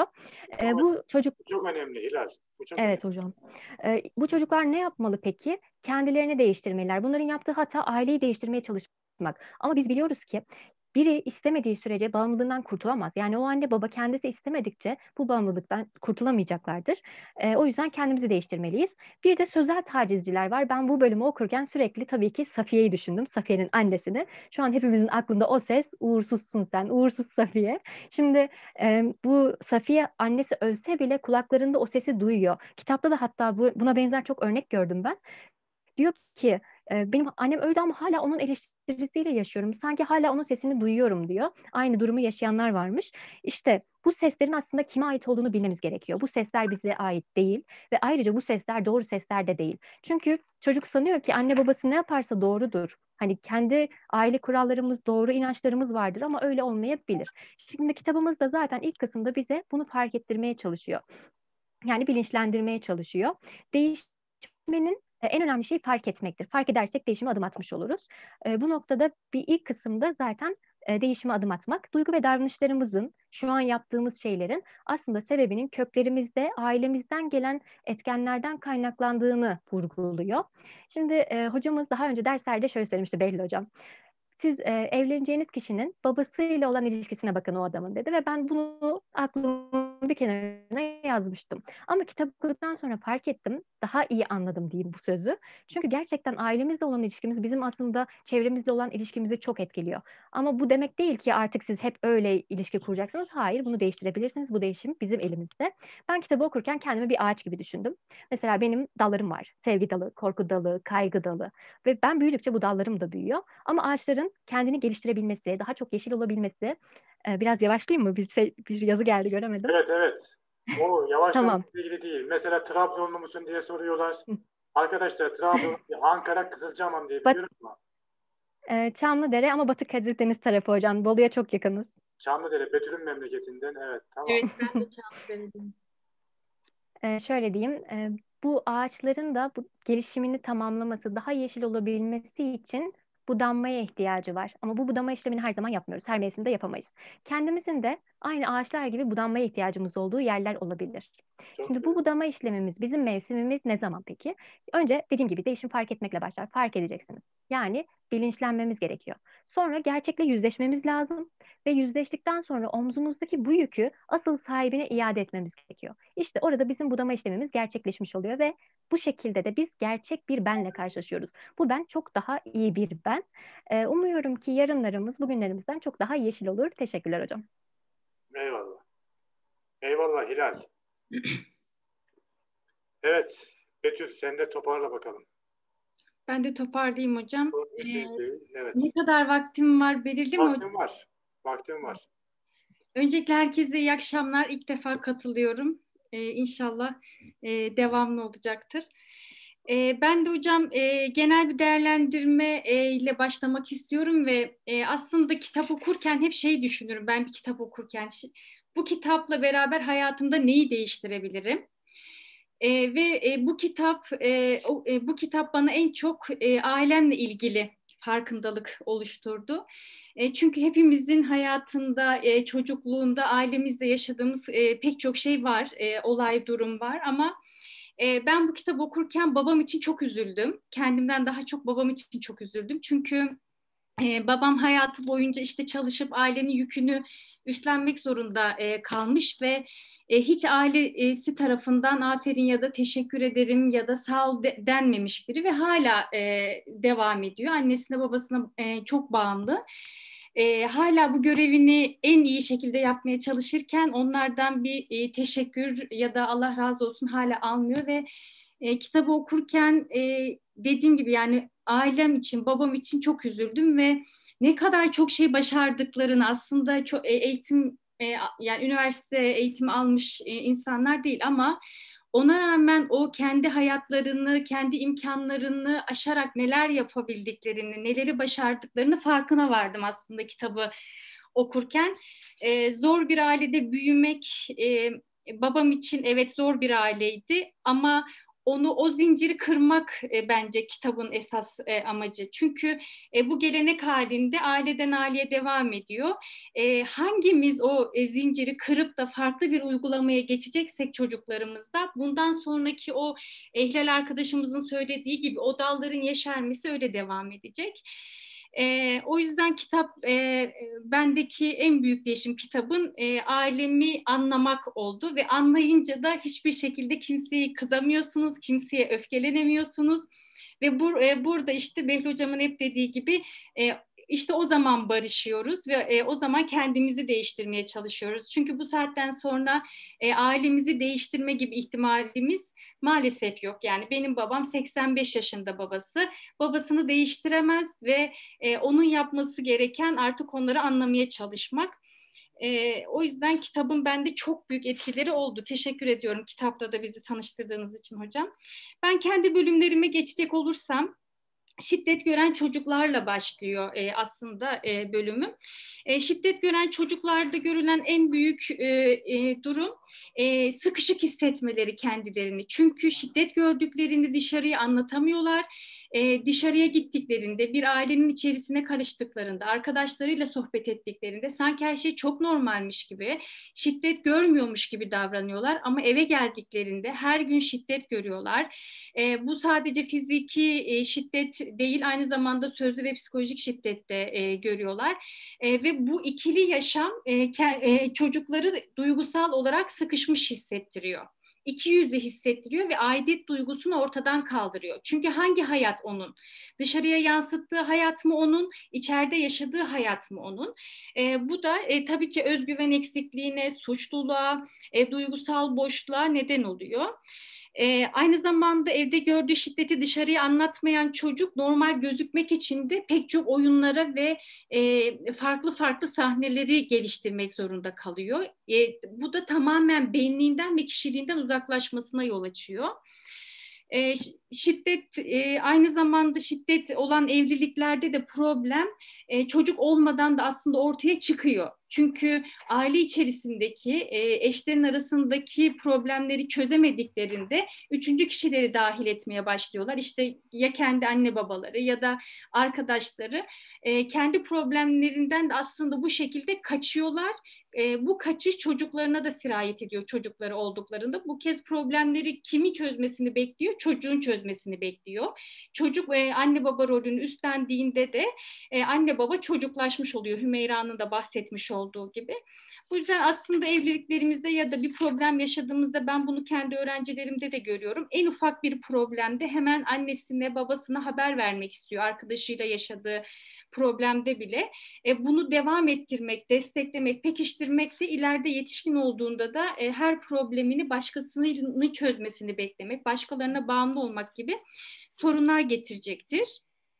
Bu çocuk çok önemli Hilal. Bu çok evet önemli. hocam. Bu çocuklar ne yapmalı peki? Kendilerini değiştirmeliler. Bunların yaptığı hata aileyi değiştirmeye çalışmak. Ama biz biliyoruz ki biri istemediği sürece bağımlılığından kurtulamaz. Yani o anne baba kendisi istemedikçe bu bağımlılıktan kurtulamayacaklardır. O yüzden kendimizi değiştirmeliyiz. Bir de sözel tacizciler var. Ben bu bölümü okurken sürekli tabii ki Safiye'yi düşündüm. Safiye'nin annesini. Şu an hepimizin aklında o ses. Uğursuzsun sen, uğursuz Safiye. Şimdi bu Safiye annesi ölse bile kulaklarında o sesi duyuyor. Kitapta da hatta buna benzer çok örnek gördüm ben. Diyor ki benim annem öldü ama hala onun eleştirisiyle yaşıyorum. Sanki hala onun sesini duyuyorum diyor. Aynı durumu yaşayanlar varmış. İşte bu seslerin aslında kime ait olduğunu bilmemiz gerekiyor. Bu sesler bize ait değil ve ayrıca bu sesler doğru sesler de değil. Çünkü çocuk sanıyor ki anne babası ne yaparsa doğrudur. Hani kendi aile kurallarımız, doğru inançlarımız vardır ama öyle olmayabilir. Şimdi kitabımız da zaten ilk kısımda bize bunu fark ettirmeye çalışıyor. Yani bilinçlendirmeye çalışıyor. Değişmenin en önemli şey fark etmektir. Fark edersek değişime adım atmış oluruz. Bu noktada bir ilk kısımda zaten değişime adım atmak. Duygu ve davranışlarımızın, şu an yaptığımız şeylerin aslında sebebinin köklerimizde, ailemizden gelen etkenlerden kaynaklandığını vurguluyor. Şimdi hocamız daha önce derslerde şöyle söylemişti, Behlül Hocam. Siz evleneceğiniz kişinin babasıyla olan ilişkisine bakın o adamın, dedi ve ben bunu aklımın bir kenarına yazmıştım. Ama kitap okuduktan sonra fark ettim, daha iyi anladım diyeyim bu sözü. Çünkü gerçekten ailemizle olan ilişkimiz bizim aslında çevremizle olan ilişkimizi çok etkiliyor. Ama bu demek değil ki artık siz hep öyle ilişki kuracaksınız. Hayır, bunu değiştirebilirsiniz. Bu değişim bizim elimizde. Ben kitabı okurken kendimi bir ağaç gibi düşündüm. Mesela benim dallarım var. Sevgi dalı, korku dalı, kaygı dalı. Ve ben büyüdükçe bu dallarım da büyüyor. Ama ağaçların kendini geliştirebilmesi, daha çok yeşil olabilmesi, biraz yavaşlayayım mı? Bir yazı geldi, göremedim. Evet, evet. O yavaşlamakla Tamam. ilgili değil. Mesela Trabzonlu musun diye soruyorlar. Arkadaşlar Trabzon, Ankara, Kızılcahamam diye biliyorum ama. Çamlıdere ama Batı Karadeniz tarafı hocam. Bolu'ya çok yakınız. Çamlıdere, Betül'ün memleketinden. Evet, tamam. Evet, ben de Çamlıdere'deyim. Şöyle diyeyim, bu ağaçların da bu gelişimini tamamlaması, daha yeşil olabilmesi için budanmaya ihtiyacı var. Ama bu budama işlemini her zaman yapmıyoruz. Her mevsimde yapamayız. Kendimizin de aynı ağaçlar gibi budanmaya ihtiyacımız olduğu yerler olabilir. Çok Şimdi güzel. bu budama işlemimiz, bizim mevsimimiz ne zaman peki? Önce dediğim gibi değişim fark etmekle başlar. Fark edeceksiniz. Yani bilinçlenmemiz gerekiyor. Sonra gerçekle yüzleşmemiz lazım ve yüzleştikten sonra omzumuzdaki bu yükü asıl sahibine iade etmemiz gerekiyor. İşte orada bizim budama işlemimiz gerçekleşmiş oluyor ve bu şekilde de biz gerçek bir benle karşılaşıyoruz. Bu ben çok daha iyi bir ben. Umuyorum ki yarınlarımız bugünlerimizden çok daha yeşil olur. Teşekkürler hocam. Eyvallah. Eyvallah Hilal. Evet, Betül sen de toparla bakalım. Ben de toparlayayım hocam. Çok bir şey değil. Evet. Ne kadar vaktim var belirli mi hocam? Vaktim var. Vaktim var. Öncelikle herkese iyi akşamlar. İlk defa katılıyorum. İnşallah devamlı olacaktır. Ben de hocam genel bir değerlendirme ile başlamak istiyorum ve aslında kitap okurken hep şey düşünürüm. Ben bir kitap okurken bu kitapla beraber hayatımda neyi değiştirebilirim? Bu kitap bana en çok ailemle ilgili farkındalık oluşturdu. Çünkü hepimizin hayatında, çocukluğunda, ailemizde yaşadığımız pek çok şey var, olay, durum var ama ben bu kitabı okurken babam için çok üzüldüm. Kendimden daha çok babam için çok üzüldüm. Çünkü babam hayatı boyunca işte çalışıp ailenin yükünü üstlenmek zorunda kalmış ve hiç ailesi tarafından aferin ya da teşekkür ederim ya da sağ ol denmemiş biri ve hala devam ediyor. Annesine babasına çok bağımlı. Hala bu görevini en iyi şekilde yapmaya çalışırken onlardan bir teşekkür ya da Allah razı olsun hala almıyor ve kitabı okurken dediğim gibi yani ailem için, babam için çok üzüldüm ve ne kadar çok şey başardıklarını aslında çok yani üniversite eğitimi almış insanlar değil ama ona rağmen o kendi hayatlarını, kendi imkanlarını aşarak neler yapabildiklerini, neleri başardıklarını farkına vardım aslında kitabı okurken. Zor bir ailede büyümek babam için evet zor bir aileydi ama o zinciri kırmak bence kitabın esas amacı. Çünkü bu gelenek halinde aileden aileye devam ediyor. Hangimiz o zinciri kırıp da farklı bir uygulamaya geçeceksek çocuklarımızda bundan sonraki o Ehlal arkadaşımızın söylediği gibi o dalların yeşermesi öyle devam edecek. O yüzden kitap bendeki en büyük değişim kitabın ailemi anlamak oldu ve anlayınca da hiçbir şekilde kimseyi kızamıyorsunuz, kimseye öfkelenemiyorsunuz ve burada işte Behlül Hocam'ın hep dediği gibi işte o zaman barışıyoruz ve o zaman kendimizi değiştirmeye çalışıyoruz. Çünkü bu saatten sonra ailemizi değiştirme gibi ihtimalimiz maalesef yok. Yani benim babam 85 yaşında babası. Babasını değiştiremez ve onun yapması gereken artık onları anlamaya çalışmak. O yüzden kitabın bende çok büyük etkileri oldu. Teşekkür ediyorum kitapla da bizi tanıştırdığınız için hocam. Ben kendi bölümlerime geçecek olursam, şiddet gören çocuklarla başlıyor aslında bölümüm. Şiddet gören çocuklarda görülen en büyük durum sıkışık hissetmeleri kendilerini. Çünkü şiddet gördüklerini dışarıya anlatamıyorlar. Dışarıya gittiklerinde, bir ailenin içerisine karıştıklarında, arkadaşlarıyla sohbet ettiklerinde sanki her şey çok normalmiş gibi, şiddet görmüyormuş gibi davranıyorlar. Ama eve geldiklerinde her gün şiddet görüyorlar. Bu sadece fiziki şiddet değil, aynı zamanda sözlü ve psikolojik şiddet de görüyorlar. Ve bu ikili yaşam çocukları duygusal olarak sıkışmış hissettiriyor. İki yüzlü hissettiriyor ve aidiyet duygusunu ortadan kaldırıyor. Çünkü hangi hayat onun? Dışarıya yansıttığı hayat mı onun? İçeride yaşadığı hayat mı onun? Bu da tabii ki özgüven eksikliğine, suçluluğa, duygusal boşluğa neden oluyor. Aynı zamanda evde gördüğü şiddeti dışarıya anlatmayan çocuk normal gözükmek için de pek çok oyunlara ve farklı farklı sahneleri geliştirmek zorunda kalıyor. Bu da tamamen benliğinden ve kişiliğinden uzaklaşmasına yol açıyor. Şiddet aynı zamanda şiddet olan evliliklerde de problem çocuk olmadan da aslında ortaya çıkıyor. Çünkü aile içerisindeki eşlerin arasındaki problemleri çözemediklerinde üçüncü kişileri dahil etmeye başlıyorlar. İşte ya kendi anne babaları ya da arkadaşları kendi problemlerinden de aslında bu şekilde kaçıyorlar. Bu kaçış çocuklarına da sirayet ediyor çocukları olduklarında. Bu kez problemleri kimin çözmesini bekliyor? Çocuğun çözmesini bekliyor. Çocuk anne baba rolünü üstlendiğinde de anne baba çocuklaşmış oluyor. Hümeyra'nın da bahsetmiş olduğu gibi. Bu yüzden aslında evliliklerimizde ya da bir problem yaşadığımızda ben bunu kendi öğrencilerimde de görüyorum. En ufak bir problemde hemen annesine, babasına haber vermek istiyor. Arkadaşıyla yaşadığı problemde bile. Bunu devam ettirmek, desteklemek, pekiştirmek de ileride yetişkin olduğunda da her problemini başkasının çözmesini beklemek, başkalarına bağımlı olmak gibi sorunlar getirecektir.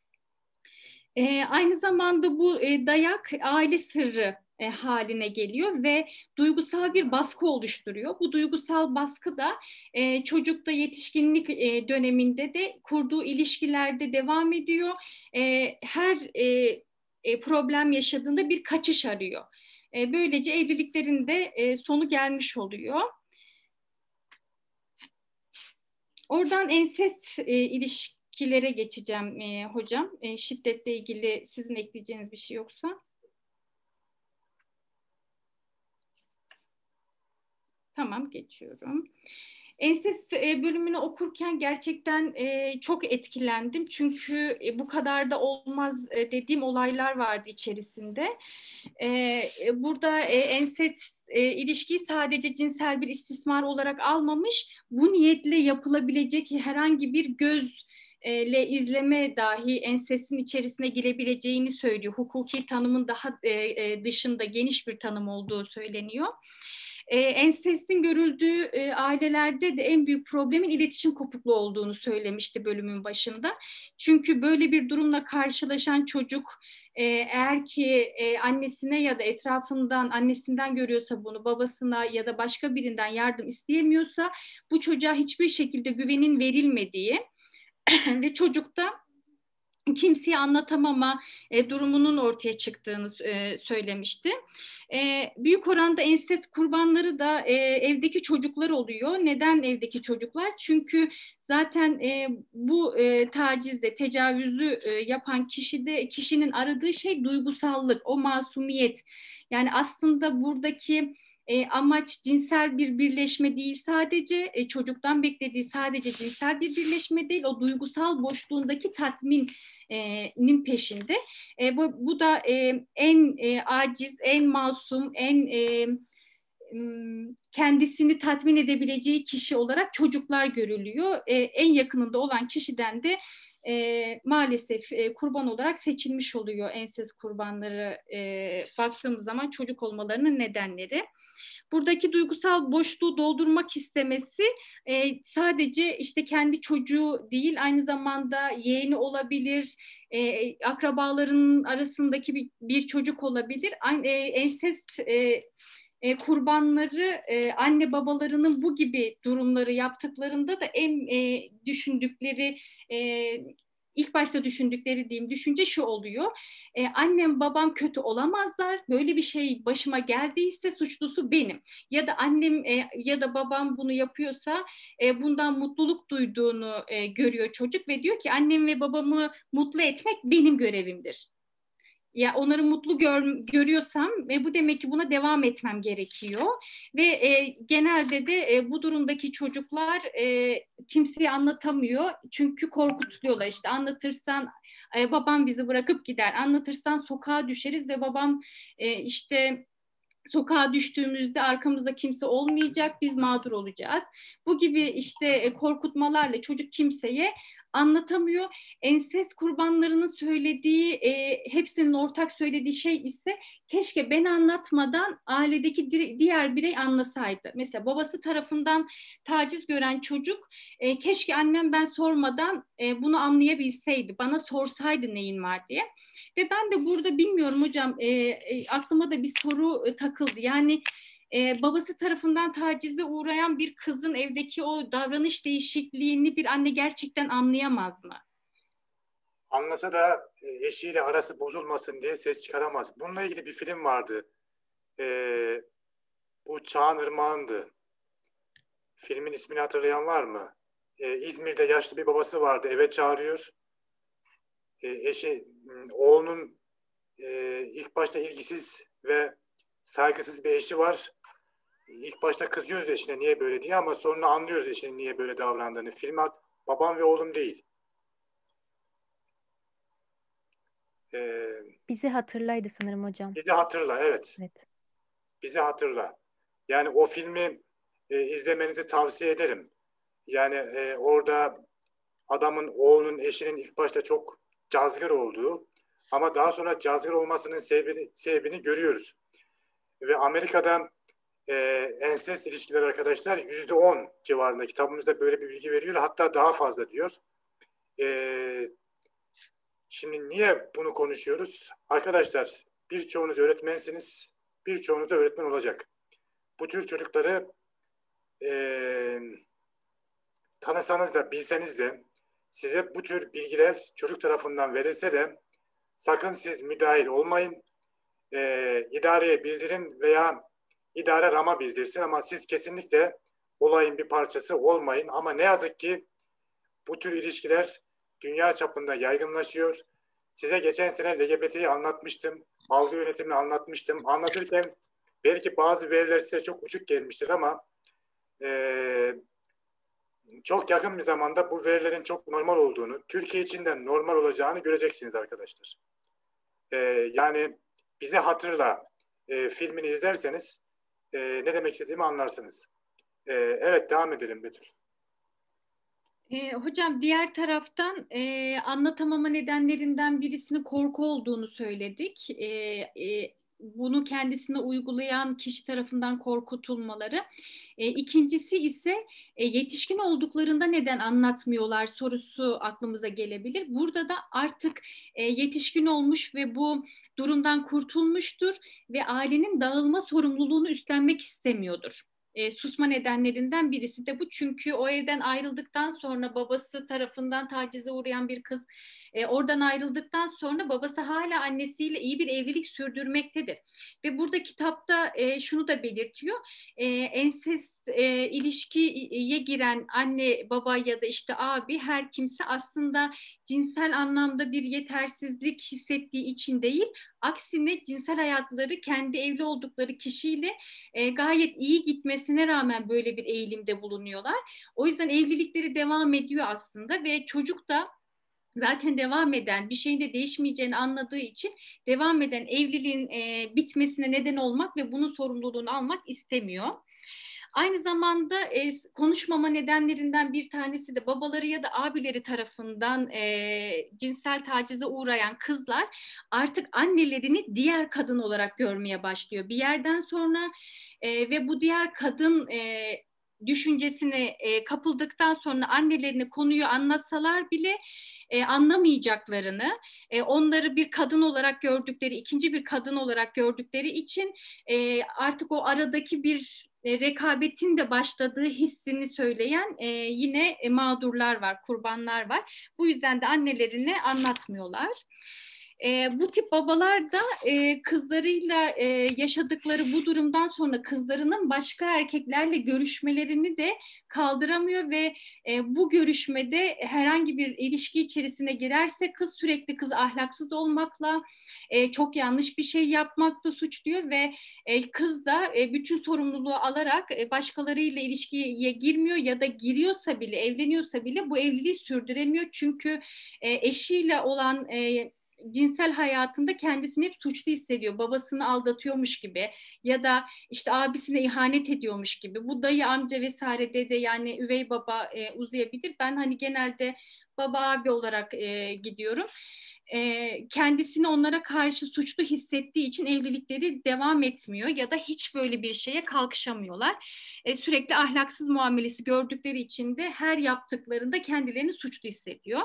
Aynı zamanda bu dayak aile sırrı haline geliyor ve duygusal bir baskı oluşturuyor. Bu duygusal baskı da çocukta yetişkinlik döneminde de kurduğu ilişkilerde devam ediyor. Her problem yaşadığında bir kaçış arıyor. Böylece evliliklerin de sonu gelmiş oluyor. Oradan ensest ilişkilere geçeceğim hocam. Şiddetle ilgili sizin ekleyeceğiniz bir şey yoksa. Tamam, geçiyorum. Ensest bölümünü okurken gerçekten çok etkilendim. Çünkü bu kadar da olmaz dediğim olaylar vardı içerisinde. Burada ensest ilişkiyi sadece cinsel bir istismar olarak almamış, bu niyetle yapılabilecek herhangi bir gözle izleme dahi ensestin içerisine girebileceğini söylüyor. Hukuki tanımın daha dışında geniş bir tanım olduğu söyleniyor. Ensestin görüldüğü ailelerde de en büyük problemin iletişim kopukluğu olduğunu söylemişti bölümün başında. Çünkü böyle bir durumla karşılaşan çocuk eğer ki annesine ya da etrafından, annesinden görüyorsa bunu, babasına ya da başka birinden yardım isteyemiyorsa bu çocuğa hiçbir şekilde güvenin verilmediği ve çocukta kimseye anlatamama durumunun ortaya çıktığını söylemişti. Büyük oranda ensest kurbanları da evdeki çocuklar oluyor. Neden evdeki çocuklar? Çünkü zaten bu tacizde, tecavüzü yapan kişinin aradığı şey duygusallık, o masumiyet. Yani aslında buradaki amaç cinsel bir birleşme değil sadece, çocuktan beklediği sadece cinsel bir birleşme değil, o duygusal boşluğundaki tatminin peşinde. Bu da en aciz, en masum, en kendisini tatmin edebileceği kişi olarak çocuklar görülüyor. En yakınında olan kişiden de maalesef kurban olarak seçilmiş oluyor ensest kurbanları. Baktığımız zaman çocuk olmalarının nedenleri. Buradaki duygusal boşluğu doldurmak istemesi sadece işte kendi çocuğu değil, aynı zamanda yeğeni olabilir, akrabaların arasındaki bir çocuk olabilir. Ensest kurbanları anne babalarının bu gibi durumları yaptıklarında da en düşündükleri ilk başta düşündükleri diyeyim düşünce şu oluyor. Annem babam kötü olamazlar. Böyle bir şey başıma geldiyse suçlusu benim. Ya da annem ya da babam bunu yapıyorsa bundan mutluluk duyduğunu görüyor çocuk ve diyor ki annem ve babamı mutlu etmek benim görevimdir. Ya onları mutlu görüyorsam bu demek ki buna devam etmem gerekiyor ve genelde de bu durumdaki çocuklar kimseye anlatamıyor çünkü korkutuluyorlar. İşte anlatırsan babam bizi bırakıp gider, anlatırsan sokağa düşeriz ve babam işte sokağa düştüğümüzde arkamızda kimse olmayacak, biz mağdur olacağız. Bu gibi işte korkutmalarla çocuk kimseye anlatamıyor. Ensest kurbanlarının söylediği, hepsinin ortak söylediği şey ise keşke ben anlatmadan ailedeki diğer birey anlasaydı. Mesela babası tarafından taciz gören çocuk, keşke annem ben sormadan bunu anlayabilseydi, bana sorsaydı neyin var diye. Ve ben de burada bilmiyorum hocam, aklıma da bir soru takıldı. Yani babası tarafından tacize uğrayan bir kızın evdeki o davranış değişikliğini bir anne gerçekten anlayamaz mı? Anlasa da eşiyle arası bozulmasın diye ses çıkaramaz. Bununla ilgili bir film vardı. Bu Çağan Irmak'ındı. Filmin ismini hatırlayan var mı? İzmir'de yaşlı bir babası vardı. Eve çağırıyor. Oğlunun ilk başta ilgisiz ve saygısız bir eşi var. İlk başta kızıyoruz eşine niye böyle diye ama sonra anlıyoruz eşinin niye böyle davrandığını. Film adı Babam ve Oğlum değil. Bizi hatırlaydı sanırım hocam. Bizi hatırla, evet. Evet. Bizi hatırla. Yani o filmi izlemenizi tavsiye ederim. Yani orada adamın, oğlunun, eşinin ilk başta çok cazgır olduğu ama daha sonra cazgır olmasının sebebini görüyoruz. Ve Amerika'da ensest ilişkiler arkadaşlar %10 civarında, kitabımızda böyle bir bilgi veriyor. Hatta daha fazla diyor. Şimdi niye bunu konuşuyoruz? Arkadaşlar birçoğunuz öğretmensiniz. Birçoğunuz da öğretmen olacak. Bu tür çocukları tanısanız da bilseniz de size bu tür bilgiler çocuk tarafından verilse de sakın siz müdahil olmayın. İdareye bildirin veya idare Ram'a bildirsin ama siz kesinlikle olayın bir parçası olmayın. Ama ne yazık ki bu tür ilişkiler dünya çapında yaygınlaşıyor. Size geçen sene LGBT'yi anlatmıştım. Algı yönetimini anlatmıştım. Anlatırken belki bazı veriler size çok uçuk gelmiştir ama çok yakın bir zamanda bu verilerin çok normal olduğunu, Türkiye için de normal olacağını göreceksiniz arkadaşlar. Yani Bizi Hatırla filmini izlerseniz ne demek istediğimi anlarsınız. Evet, devam edelim Betül. Hocam diğer taraftan anlatamama nedenlerinden birisinin korku olduğunu söyledik. Bunu kendisine uygulayan kişi tarafından korkutulmaları. İkincisi ise yetişkin olduklarında neden anlatmıyorlar sorusu aklımıza gelebilir. Burada da artık yetişkin olmuş ve bu durumdan kurtulmuştur ve ailenin dağılma sorumluluğunu üstlenmek istemiyordur. Susma nedenlerinden birisi de bu. Çünkü o evden ayrıldıktan sonra babası tarafından tacize uğrayan bir kız oradan ayrıldıktan sonra babası hala annesiyle iyi bir evlilik sürdürmektedir. Ve burada kitapta şunu da belirtiyor. Ensest ilişkiye giren anne, baba ya da işte abi, her kimse aslında cinsel anlamda bir yetersizlik hissettiği için değil, aksine cinsel hayatları kendi evli oldukları kişiyle gayet iyi gitmesine rağmen böyle bir eğilimde bulunuyorlar. O yüzden evlilikleri devam ediyor aslında ve çocuk da zaten devam eden, bir şeyin de değişmeyeceğini anladığı için devam eden evliliğin bitmesine neden olmak ve bunun sorumluluğunu almak istemiyor. Aynı zamanda konuşmama nedenlerinden bir tanesi de babaları ya da abileri tarafından cinsel tacize uğrayan kızlar artık annelerini diğer kadın olarak görmeye başlıyor. Bir yerden sonra ve bu diğer kadın düşüncesine kapıldıktan sonra annelerine konuyu anlatsalar bile anlamayacaklarını, onları bir kadın olarak gördükleri, ikinci bir kadın olarak gördükleri için artık o aradaki bir rekabetin de başladığı hissini söyleyen yine mağdurlar var, kurbanlar var. Bu yüzden de annelerine anlatmıyorlar. Bu tip babalar da kızlarıyla yaşadıkları bu durumdan sonra kızlarının başka erkeklerle görüşmelerini de kaldıramıyor ve bu görüşmede herhangi bir ilişki içerisine girerse kız ahlaksız olmakla çok yanlış bir şey yapmakla suçluyor ve kız da bütün sorumluluğu alarak başkalarıyla ilişkiye girmiyor ya da giriyorsa bile, evleniyorsa bile bu evliliği sürdüremiyor. Çünkü eşiyle olan cinsel hayatında kendisini hep suçlu hissediyor. Babasını aldatıyormuş gibi ya da işte abisine ihanet ediyormuş gibi. Bu dayı, amca vesaire, dede, yani üvey baba uzayabilir. Ben hani genelde baba, abi olarak gidiyorum. Kendisini onlara karşı suçlu hissettiği için evlilikleri devam etmiyor ya da hiç böyle bir şeye kalkışamıyorlar. Sürekli ahlaksız muamelesi gördükleri için de her yaptıklarında kendilerini suçlu hissediyor.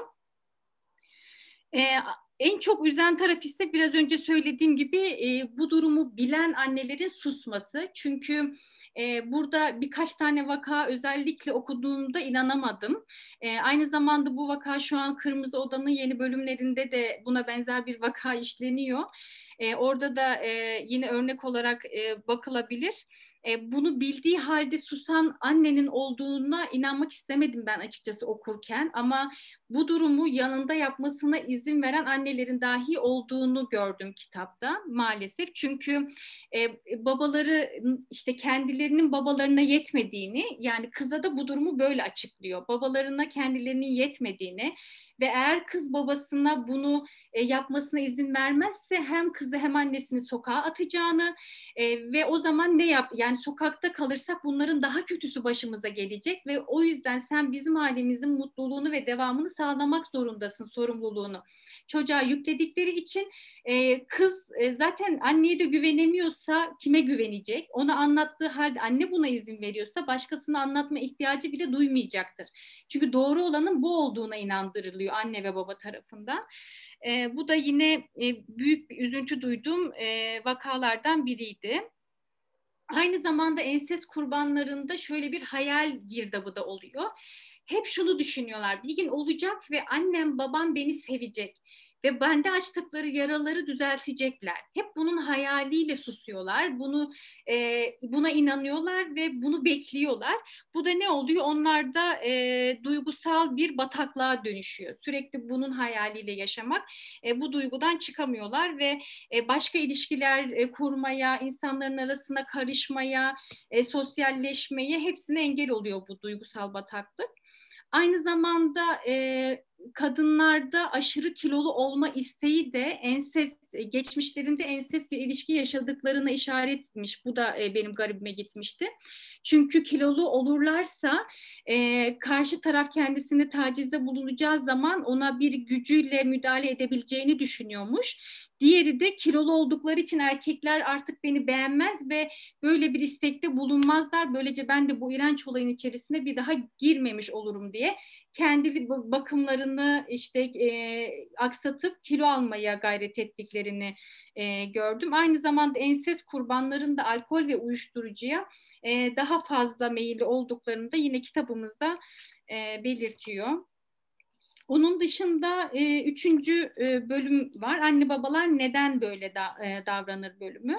En çok üzen taraf ise biraz önce söylediğim gibi bu durumu bilen annelerin susması. Çünkü burada birkaç tane vaka özellikle okuduğumda inanamadım. Aynı zamanda bu vaka şu an Kırmızı Oda'nın yeni bölümlerinde de buna benzer bir vaka işleniyor. Orada da yine örnek olarak bakılabilir. Bunu bildiği halde susan annenin olduğuna inanmak istemedim ben açıkçası okurken, ama bu durumu yanında yapmasına izin veren annelerin dahi olduğunu gördüm kitapta maalesef. Çünkü babaları işte kendilerinin babalarına yetmediğini, yani kıza da bu durumu böyle açıklıyor. Babalarına kendilerinin yetmediğini ve eğer kız babasına bunu yapmasına izin vermezse hem kızı hem annesini sokağa atacağını ve o zaman ne yap? Yani sokakta kalırsak bunların daha kötüsü başımıza gelecek ve o yüzden sen bizim ailemizin mutluluğunu ve devamını sağlamak zorundasın sorumluluğunu. Çocuğa yükledikleri için kız zaten anneye de güvenemiyorsa kime güvenecek? Ona anlattığı halde anne buna izin veriyorsa başkasına anlatma ihtiyacı bile duymayacaktır. Çünkü doğru olanın bu olduğuna inandırılıyor anne ve baba tarafından. Bu da yine büyük bir üzüntü duyduğum vakalardan biriydi. Aynı zamanda ensest kurbanlarında şöyle bir hayal girdabı da oluyor. Hep şunu düşünüyorlar: bir gün olacak ve annem babam beni sevecek ve bende açtıkları yaraları düzeltecekler. Hep bunun hayaliyle susuyorlar. Buna inanıyorlar ve bunu bekliyorlar. Bu da ne oluyor? Onlarda duygusal bir bataklığa dönüşüyor. Sürekli bunun hayaliyle yaşamak. Bu duygudan çıkamıyorlar ve başka ilişkiler kurmaya, insanların arasına karışmaya, sosyalleşmeye hepsine engel oluyor bu duygusal bataklık. Aynı zamanda kadınlarda aşırı kilolu olma isteği de geçmişlerinde ensest bir ilişki yaşadıklarına işaretmiş. Bu da benim garibime gitmişti. Çünkü kilolu olurlarsa karşı taraf kendisini tacizde bulunacağı zaman ona bir gücüyle müdahale edebileceğini düşünüyormuş. Diğeri de kilolu oldukları için erkekler artık beni beğenmez ve böyle bir istekte bulunmazlar. Böylece ben de bu iğrenç olayın içerisine bir daha girmemiş olurum diye kendi bakımlarını işte aksatıp kilo almaya gayret ettiklerini gördüm. Aynı zamanda ensest kurbanların da alkol ve uyuşturucuya daha fazla meyilli olduklarını da yine kitabımızda belirtiyor. Onun dışında 3. bölüm var. Anne babalar neden böyle davranır bölümü.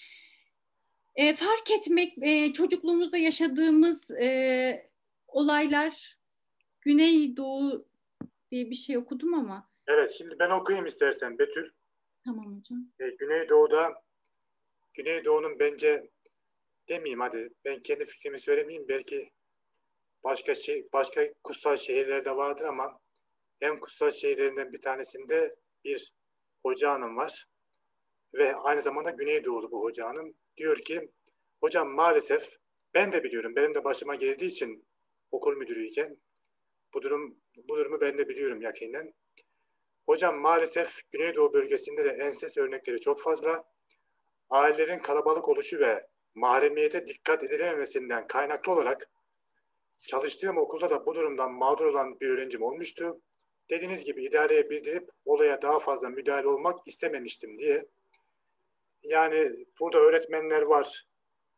Fark etmek, çocukluğumuzda yaşadığımız olaylar, Güneydoğu diye bir şey okudum ama. Evet, şimdi ben okuyayım istersen Betül. Tamam hocam. Güneydoğu'nun bence demeyeyim, hadi ben kendi fikrimi söylemeyeyim, belki başka kutsal şehirlerde vardır ama en kutsal şehirlerinden bir tanesinde bir hoca hanım var ve aynı zamanda Güneydoğulu bu hoca hanım. Diyor ki, hocam maalesef ben de biliyorum, benim de başıma geldiği için okul müdürüyken bu durumu ben de biliyorum yakinen. Hocam maalesef Güneydoğu bölgesinde de ensest örnekleri çok fazla. Ailelerin kalabalık oluşu ve mahremiyete dikkat edilememesinden kaynaklı olarak çalıştığım okulda da bu durumdan mağdur olan bir öğrencim olmuştu. Dediğiniz gibi idareye bildirip olaya daha fazla müdahale olmak istememiştim diye. Yani burada öğretmenler var.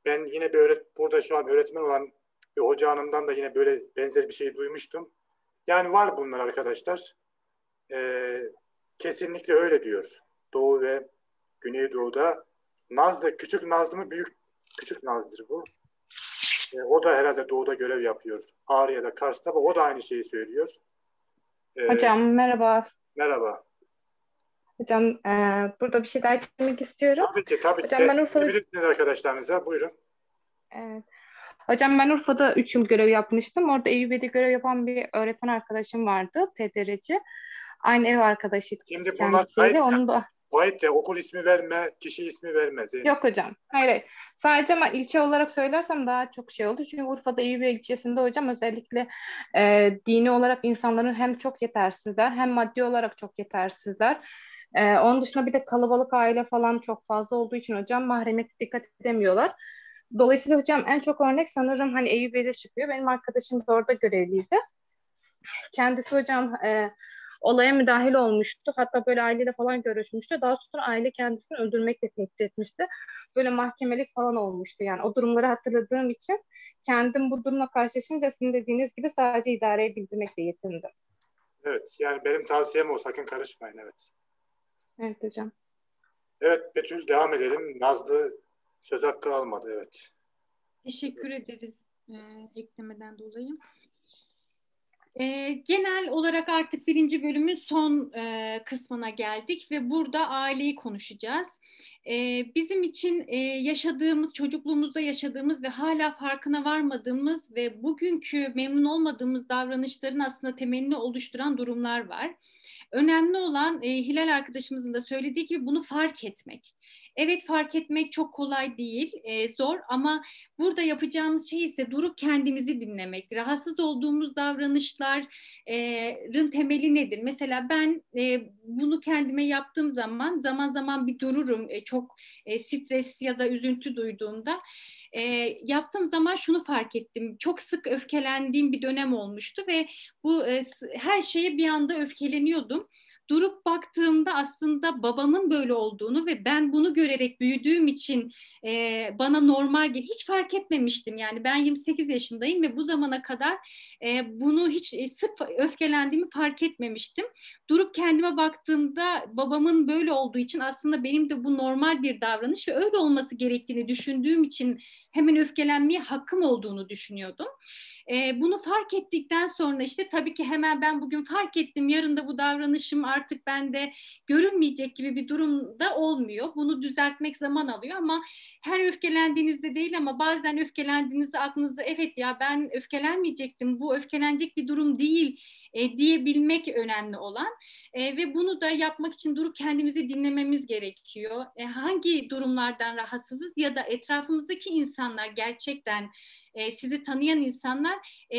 Ben yine burada şu an öğretmen olan bir hoca hanımdan da yine böyle benzer bir şey duymuştum. Yani var bunlar arkadaşlar. Kesinlikle öyle diyor. Doğu ve Güneydoğu'da Nazlı, küçük Nazlı mı büyük küçük Nazlı'dır bu. O da herhalde Doğu'da görev yapıyor. Ağrı ya da Kars'ta, o da aynı şeyi söylüyor. Hocam merhaba. Merhaba. Hocam burada bir şey daha eklemek istiyorum. Tabii ki. Hocam ben Urfa'da... Destekleyebilirsiniz arkadaşlarınıza. Buyurun. Evet. Hocam ben Urfa'da 3 yıl görev yapmıştım. Orada Eyüpiye'de görev yapan bir öğretmen arkadaşım vardı. PDR'ci. Aynı ev arkadaşıydık Şimdi kendisiyle. Onun da... Gayet de okul ismi verme, kişi ismi verme. Yok hocam. Hayır. Sadece ama ilçe olarak söylersem daha çok şey olur. Çünkü Urfa'da Eyüpiye ilçesinde hocam özellikle dini olarak insanların hem çok yetersizler hem maddi olarak çok yetersizler. Onun dışında bir de kalabalık aile falan çok fazla olduğu için hocam mahremiyete dikkat edemiyorlar. Dolayısıyla hocam en çok örnek sanırım hani Eyüpiye'de çıkıyor. Benim arkadaşım da orada görevliydi. Kendisi hocam olaya müdahil olmuştu. Hatta böyle aileyle falan görüşmüştü. Daha sonra aile kendisini öldürmekle tehdit etmişti. Böyle mahkemelik falan olmuştu. Yani o durumları hatırladığım için kendim bu durumla karşılaşınca sizin dediğiniz gibi sadece idareye bildirmekle yetindim. Evet, yani benim tavsiyem o. Sakın karışmayın, evet. Evet hocam. Evet Betül, devam edelim. Nazlı söz hakkı almadı, evet. Teşekkür ederiz eklemeden dolayı. Genel olarak artık 1. bölümün son kısmına geldik ve burada aileyi konuşacağız. Bizim için yaşadığımız, çocukluğumuzda yaşadığımız ve hala farkına varmadığımız ve bugünkü memnun olmadığımız davranışların aslında temelini oluşturan durumlar var. Önemli olan Hilal arkadaşımızın da söylediği gibi bunu fark etmek. Evet, fark etmek çok kolay değil, zor ama burada yapacağımız şey ise durup kendimizi dinlemek. Rahatsız olduğumuz davranışların temeli nedir? Mesela ben bunu kendime yaptığım zaman zaman bir dururum. Çok stres ya da üzüntü duyduğumda. Yaptığım zaman şunu fark ettim. Çok sık öfkelendiğim bir dönem olmuştu ve bu her şeye bir anda öfkeleniyordum. Durup baktığımda aslında babamın böyle olduğunu ve ben bunu görerek büyüdüğüm için bana normal hiç fark etmemiştim. Yani ben 28 yaşındayım ve bu zamana kadar bunu hiç sık öfkelendiğimi fark etmemiştim. Durup kendime baktığımda babamın böyle olduğu için aslında benim de bu normal bir davranış ve öyle olması gerektiğini düşündüğüm için hemen öfkelenmeye hakkım olduğunu düşünüyordum. Bunu fark ettikten sonra işte tabii ki hemen ben bugün fark ettim, yarın da bu davranışım artık bende görünmeyecek gibi bir durumda olmuyor. Bunu düzeltmek zaman alıyor ama her öfkelendiğinizde değil ama bazen öfkelendiğinizde aklınızda evet ya ben öfkelenmeyecektim, bu öfkelenecek bir durum değil diyebilmek önemli olan ve bunu da yapmak için durup kendimizi dinlememiz gerekiyor. Hangi durumlardan rahatsızız ya da etrafımızdaki insanlar gerçekten sizi tanıyan insanlar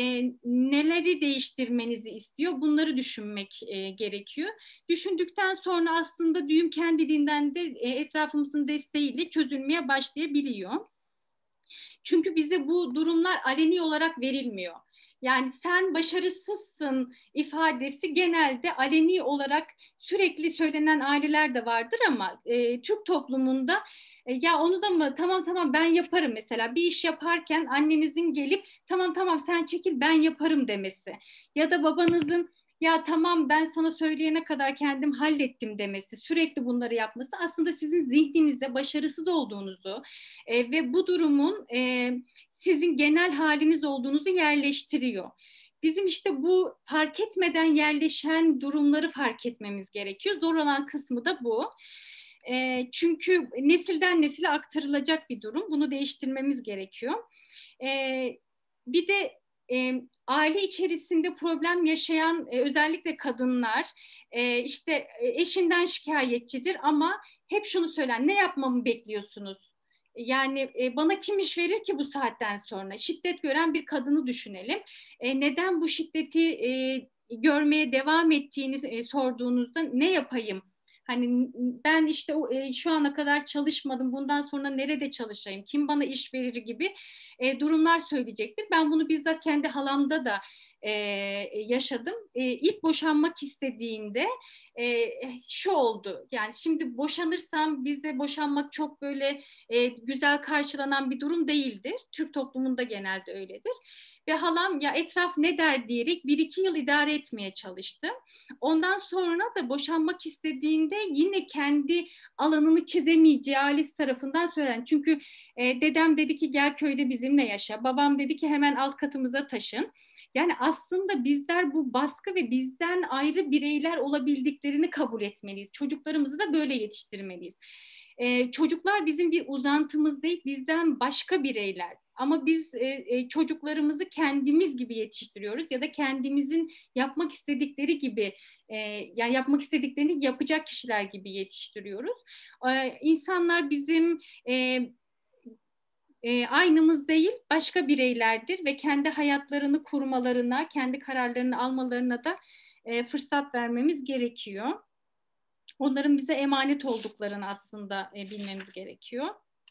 neleri değiştirmenizi istiyor, bunları düşünmek gerekiyor. Düşündükten sonra aslında düğüm kendiliğinden de etrafımızın desteğiyle çözülmeye başlayabiliyor. Çünkü bize bu durumlar aleni olarak verilmiyor. Yani sen başarısızsın ifadesi genelde aleni olarak sürekli söylenen aileler de vardır ama Türk toplumunda ya onu da mı tamam ben yaparım mesela bir iş yaparken annenizin gelip tamam sen çekil ben yaparım demesi ya da babanızın ya tamam ben sana söyleyene kadar kendim hallettim demesi, sürekli bunları yapması aslında sizin zihninizde başarısız olduğunuzu ve bu durumun sizin genel haliniz olduğunuzu yerleştiriyor. Bizim işte bu fark etmeden yerleşen durumları fark etmemiz gerekiyor. Zor olan kısmı da bu. Çünkü nesilden nesile aktarılacak bir durum. Bunu değiştirmemiz gerekiyor. Bir de aile içerisinde problem yaşayan özellikle kadınlar işte eşinden şikayetçidir ama hep şunu söyler, ne yapmamı bekliyorsunuz? Yani bana kim iş verir ki bu saatten sonra? Şiddet gören bir kadını düşünelim. Neden bu şiddeti görmeye devam ettiğini sorduğunuzda ne yapayım? Hani ben işte şu ana kadar çalışmadım, bundan sonra nerede çalışayım, kim bana iş verir gibi durumlar söyleyecektir. Ben bunu bizzat kendi halamda da yaşadım. İlk boşanmak istediğinde şu oldu. Yani şimdi boşanırsam bizde boşanmak çok böyle güzel karşılanan bir durum değildir. Türk toplumunda genelde öyledir. Ve halam ya etraf ne der diyerek 1-2 yıl idare etmeye çalıştım. Ondan sonra da boşanmak istediğinde yine kendi alanını çizemeyeceği ailesi tarafından söylenen. Çünkü dedem dedi ki gel köyde bizimle yaşa. Babam dedi ki hemen alt katımıza taşın. Yani aslında bizler bu baskı ve bizden ayrı bireyler olabildiklerini kabul etmeliyiz. Çocuklarımızı da böyle yetiştirmeliyiz. Çocuklar bizim bir uzantımız değil, bizden başka bireyler. Ama biz çocuklarımızı kendimiz gibi yetiştiriyoruz ya da kendimizin yapmak istedikleri gibi, yani yapmak istediklerini yapacak kişiler gibi yetiştiriyoruz. İnsanlar bizim aynımız değil, başka bireylerdir ve kendi hayatlarını kurmalarına, kendi kararlarını almalarına da fırsat vermemiz gerekiyor. Onların bize emanet olduklarını aslında bilmemiz gerekiyor.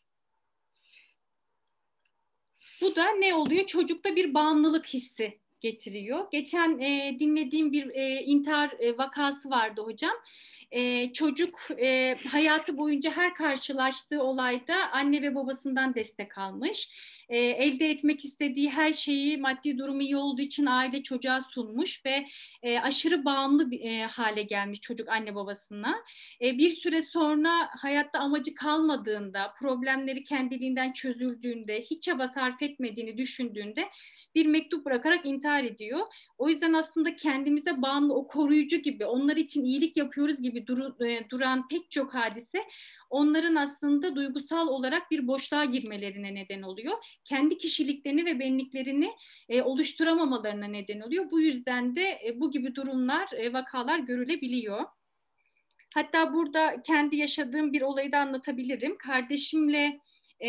Bu da ne oluyor? Çocukta bir bağımlılık hissi getiriyor. Geçen dinlediğim bir intihar vakası vardı hocam. Çocuk hayatı boyunca her karşılaştığı olayda anne ve babasından destek almış. Elde etmek istediği her şeyi maddi durumu iyi olduğu için aile çocuğa sunmuş ve aşırı bağımlı hale gelmiş çocuk anne babasına. Bir süre sonra hayatta amacı kalmadığında, problemleri kendiliğinden çözüldüğünde, hiç çaba sarf etmediğini düşündüğünde bir mektup bırakarak intihar ediyor. O yüzden aslında kendimize bağımlı, o koruyucu gibi, onlar için iyilik yapıyoruz gibi duran pek çok hadise onların aslında duygusal olarak bir boşluğa girmelerine neden oluyor. Kendi kişiliklerini ve benliklerini oluşturamamalarına neden oluyor. Bu yüzden de bu gibi durumlar, vakalar görülebiliyor. Hatta burada kendi yaşadığım bir olayı da anlatabilirim. Kardeşimle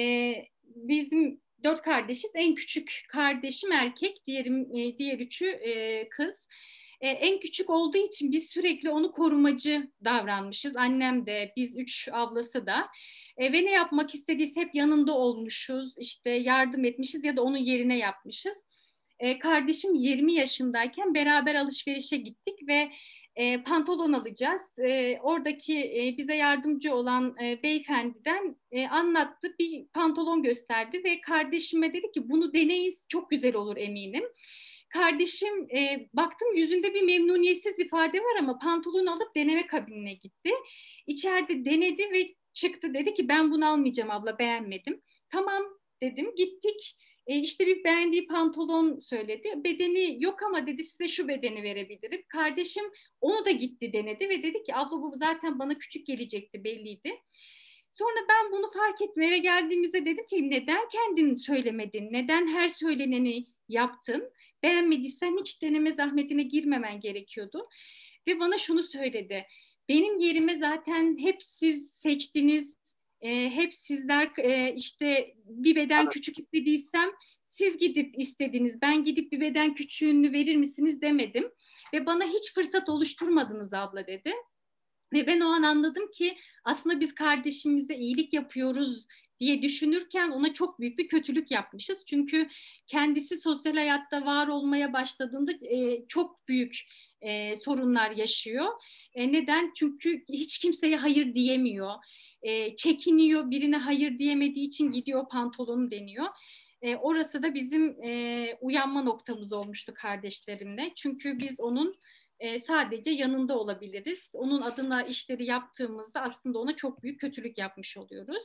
bizim 4 kardeşiz. En küçük kardeşim erkek, diğer 3'ü kız. En küçük olduğu için biz sürekli onu korumacı davranmışız. Annem de, biz 3 ablası da. Ve ne yapmak istediyse hep yanında olmuşuz. İşte yardım etmişiz ya da onun yerine yapmışız. Kardeşim 20 yaşındayken beraber alışverişe gittik ve pantolon alacağız. Oradaki bize yardımcı olan beyefendiden anlattı, bir pantolon gösterdi ve kardeşime dedi ki bunu deneyin, çok güzel olur eminim. Kardeşim baktım yüzünde bir memnuniyetsiz ifade var ama pantolonu alıp deneme kabinine gitti. İçeride denedi ve çıktı, dedi ki ben bunu almayacağım abla, beğenmedim. Tamam dedim, gittik. İşte bir beğendiği pantolon söyledi. Bedeni yok ama dedi size şu bedeni verebilirim. Kardeşim onu da gitti denedi ve dedi ki abla bu zaten bana küçük gelecekti, belliydi. Sonra ben bunu fark ettim, eve geldiğimizde dedim ki neden kendini söylemedin? Neden her söyleneni yaptın? Beğenmediysen hiç deneme zahmetine girmemen gerekiyordu. Ve bana şunu söyledi. Benim yerime zaten hep siz seçtiniz. Hep sizler işte bir beden küçük istediysem siz gidip istediniz. Ben gidip bir beden küçüğünü verir misiniz demedim. Ve bana hiç fırsat oluşturmadınız abla dedi. Ve ben o an anladım ki aslında biz kardeşimize iyilik yapıyoruz diye düşünürken ona çok büyük bir kötülük yapmışız. Çünkü kendisi sosyal hayatta var olmaya başladığında çok büyük sorunlar yaşıyor. Neden? Çünkü hiç kimseye hayır diyemiyor. Çekiniyor, birine hayır diyemediği için gidiyor pantolonu deniyor. Orası da bizim uyanma noktamız olmuştu kardeşlerimle. Çünkü biz onun sadece yanında olabiliriz. Onun adına işleri yaptığımızda aslında ona çok büyük kötülük yapmış oluyoruz.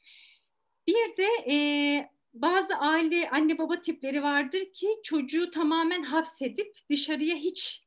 Bir de bazı aile anne baba tipleri vardır ki çocuğu tamamen hapsedip dışarıya hiç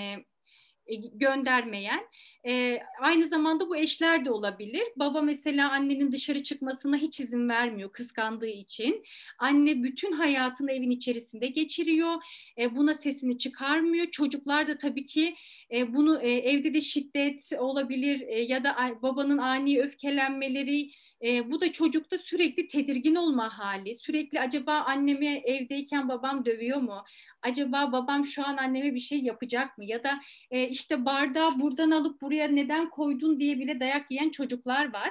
göndermeyen. Aynı zamanda bu eşler de olabilir. Baba mesela annenin dışarı çıkmasına hiç izin vermiyor kıskandığı için. Anne bütün hayatını evin içerisinde geçiriyor. Buna sesini çıkarmıyor. Çocuklar da tabii ki bunu evde de şiddet olabilir ya da babanın ani öfkelenmeleri. Bu da çocukta sürekli tedirgin olma hali. Sürekli acaba annemi evdeyken babam dövüyor mu? Acaba babam şu an anneme bir şey yapacak mı? Ya da işte bardağı buradan alıp buraya neden koydun diye bile dayak yiyen çocuklar var.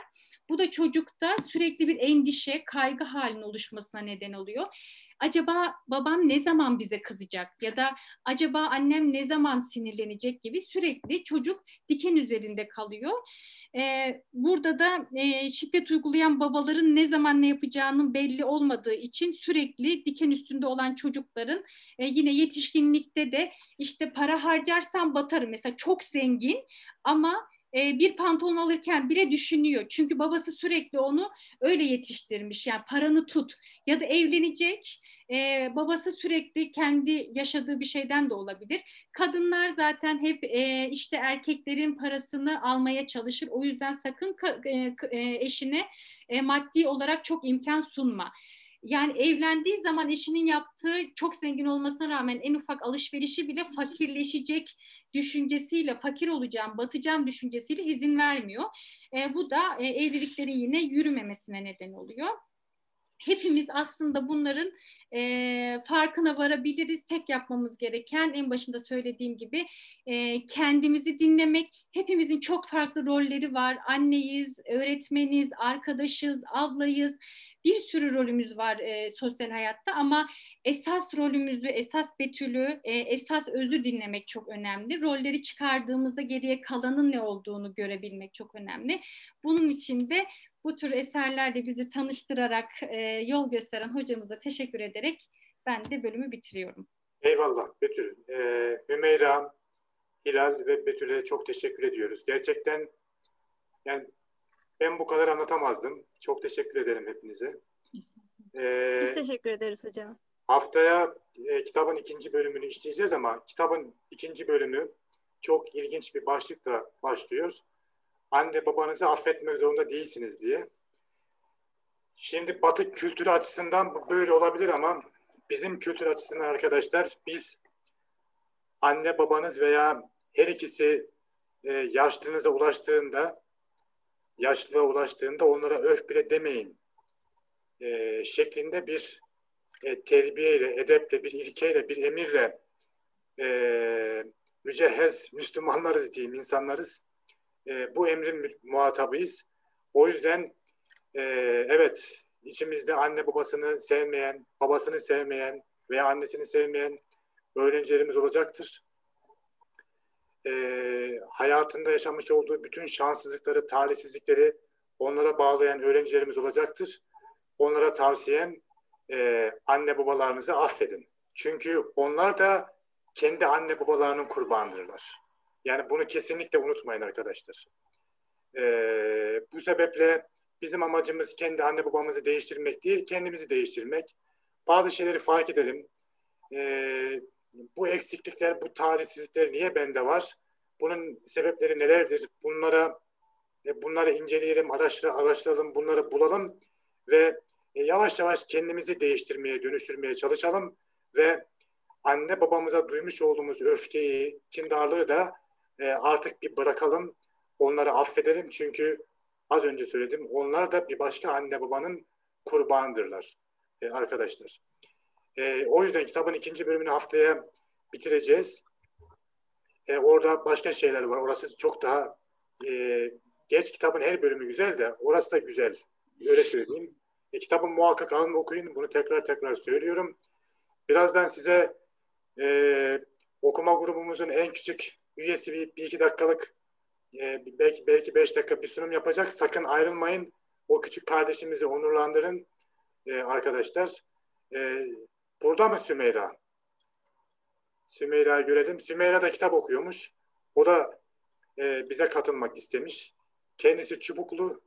Bu da çocukta sürekli bir endişe, kaygı halinin oluşmasına neden oluyor. Acaba babam ne zaman bize kızacak ya da acaba annem ne zaman sinirlenecek gibi sürekli çocuk diken üzerinde kalıyor. Burada da şiddet uygulayan babaların ne zaman ne yapacağının belli olmadığı için sürekli diken üstünde olan çocukların yine yetişkinlikte de işte para harcarsam batarım. Mesela çok zengin ama bir pantolon alırken bile düşünüyor. Çünkü babası sürekli onu öyle yetiştirmiş. Yani paranı tut ya da evlenecek. Babası sürekli kendi yaşadığı bir şeyden de olabilir. Kadınlar zaten hep işte erkeklerin parasını almaya çalışır. O yüzden sakın eşine maddi olarak çok imkan sunma. Yani evlendiği zaman eşinin yaptığı çok zengin olmasına rağmen en ufak alışverişi bile fakirleşecek düşüncesiyle, fakir olacağım, batacağım düşüncesiyle izin vermiyor. Bu da evliliklerin yine yürümemesine neden oluyor. Hepimiz aslında bunların farkına varabiliriz. Tek yapmamız gereken en başında söylediğim gibi kendimizi dinlemek. Hepimizin çok farklı rolleri var. Anneyiz, öğretmeniz, arkadaşız, ablayız. Bir sürü rolümüz var sosyal hayatta ama esas rolümüzü, esas Betül'ü, esas özü dinlemek çok önemli. Rolleri çıkardığımızda geriye kalanın ne olduğunu görebilmek çok önemli. Bunun için de bu tür eserlerle bizi tanıştırarak yol gösteren hocamıza teşekkür ederek ben de bölümü bitiriyorum. Eyvallah Betül. Hümeyra, Hilal ve Betül'e çok teşekkür ediyoruz. Gerçekten yani ben bu kadar anlatamazdım. Çok teşekkür ederim hepinize. Biz teşekkür ederiz hocam. Haftaya kitabın 2. bölümünü işleyeceğiz ama kitabın 2. bölümü çok ilginç bir başlıkla başlıyor. Anne babanızı affetmek zorunda değilsiniz diye. Şimdi Batı kültürü açısından bu böyle olabilir ama bizim kültür açısından arkadaşlar biz anne babanız veya her ikisi yaşlılığınıza ulaştığında onlara öf bile demeyin şeklinde bir terbiyeyle, edeple, bir ilkeyle, bir emirle mücehhez Müslümanlarız diyeyim, insanlarız. Bu emrin muhatabıyız. O yüzden evet, içimizde anne babasını sevmeyen, babasını sevmeyen veya annesini sevmeyen öğrencilerimiz olacaktır. Hayatında yaşamış olduğu bütün şanssızlıkları, talihsizlikleri onlara bağlayan öğrencilerimiz olacaktır. Onlara tavsiyem anne babalarınızı affedin. Çünkü onlar da kendi anne babalarının kurbanıdırlar. Yani bunu kesinlikle unutmayın arkadaşlar. Bu sebeple bizim amacımız kendi anne babamızı değiştirmek değil, kendimizi değiştirmek. Bazı şeyleri fark edelim. Bu eksiklikler, bu talihsizlikler niye bende var? Bunun sebepleri nelerdir? Bunları inceleyelim, araştıralım, bunları bulalım ve yavaş yavaş kendimizi değiştirmeye, dönüştürmeye çalışalım ve anne babamıza duymuş olduğumuz öfkeyi, kindarlığı da artık bir bırakalım, onları affedelim. Çünkü az önce söyledim, onlar da bir başka anne babanın kurbanıdırlar arkadaşlar. O yüzden kitabın 2. bölümünü haftaya bitireceğiz. Orada başka şeyler var. Orası çok daha geç, kitabın her bölümü güzel de orası da güzel. Öyle söyleyeyim. Kitabın muhakkak alın, okuyun. Bunu tekrar söylüyorum. Birazdan size okuma grubumuzun en küçük üyesi bir iki dakikalık belki 5 dakika bir sunum yapacak. Sakın ayrılmayın. O küçük kardeşimizi onurlandırın arkadaşlar. Burada mı Sümeyra? Sümeyra'yı görelim. Sümeyra da kitap okuyormuş. O da bize katılmak istemiş. Kendisi çubuklu.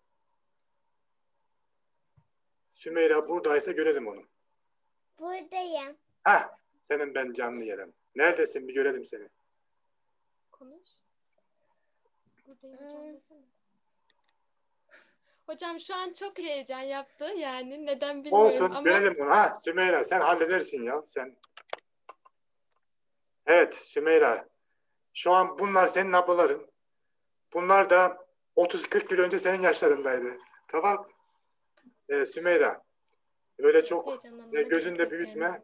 Sümeyra buradaysa görelim onu. Buradayım. Hah, senin ben canlı yerim. Neredesin? Bir görelim seni. Konuş. Buradayım hocam desene. Hocam şu an çok heyecan yaptı. Yani neden bilmiyorum Olsun, ama görelim onu. Ha, Sümeyra sen halledersin ya. Sen. Evet Sümeyra. Şu an bunlar senin ablaların. Bunlar da 30-40 yıl önce senin yaşlarındaydı. Tamam. Sümeyra. Öyle çok heyecanlandım. gözünde büyütme.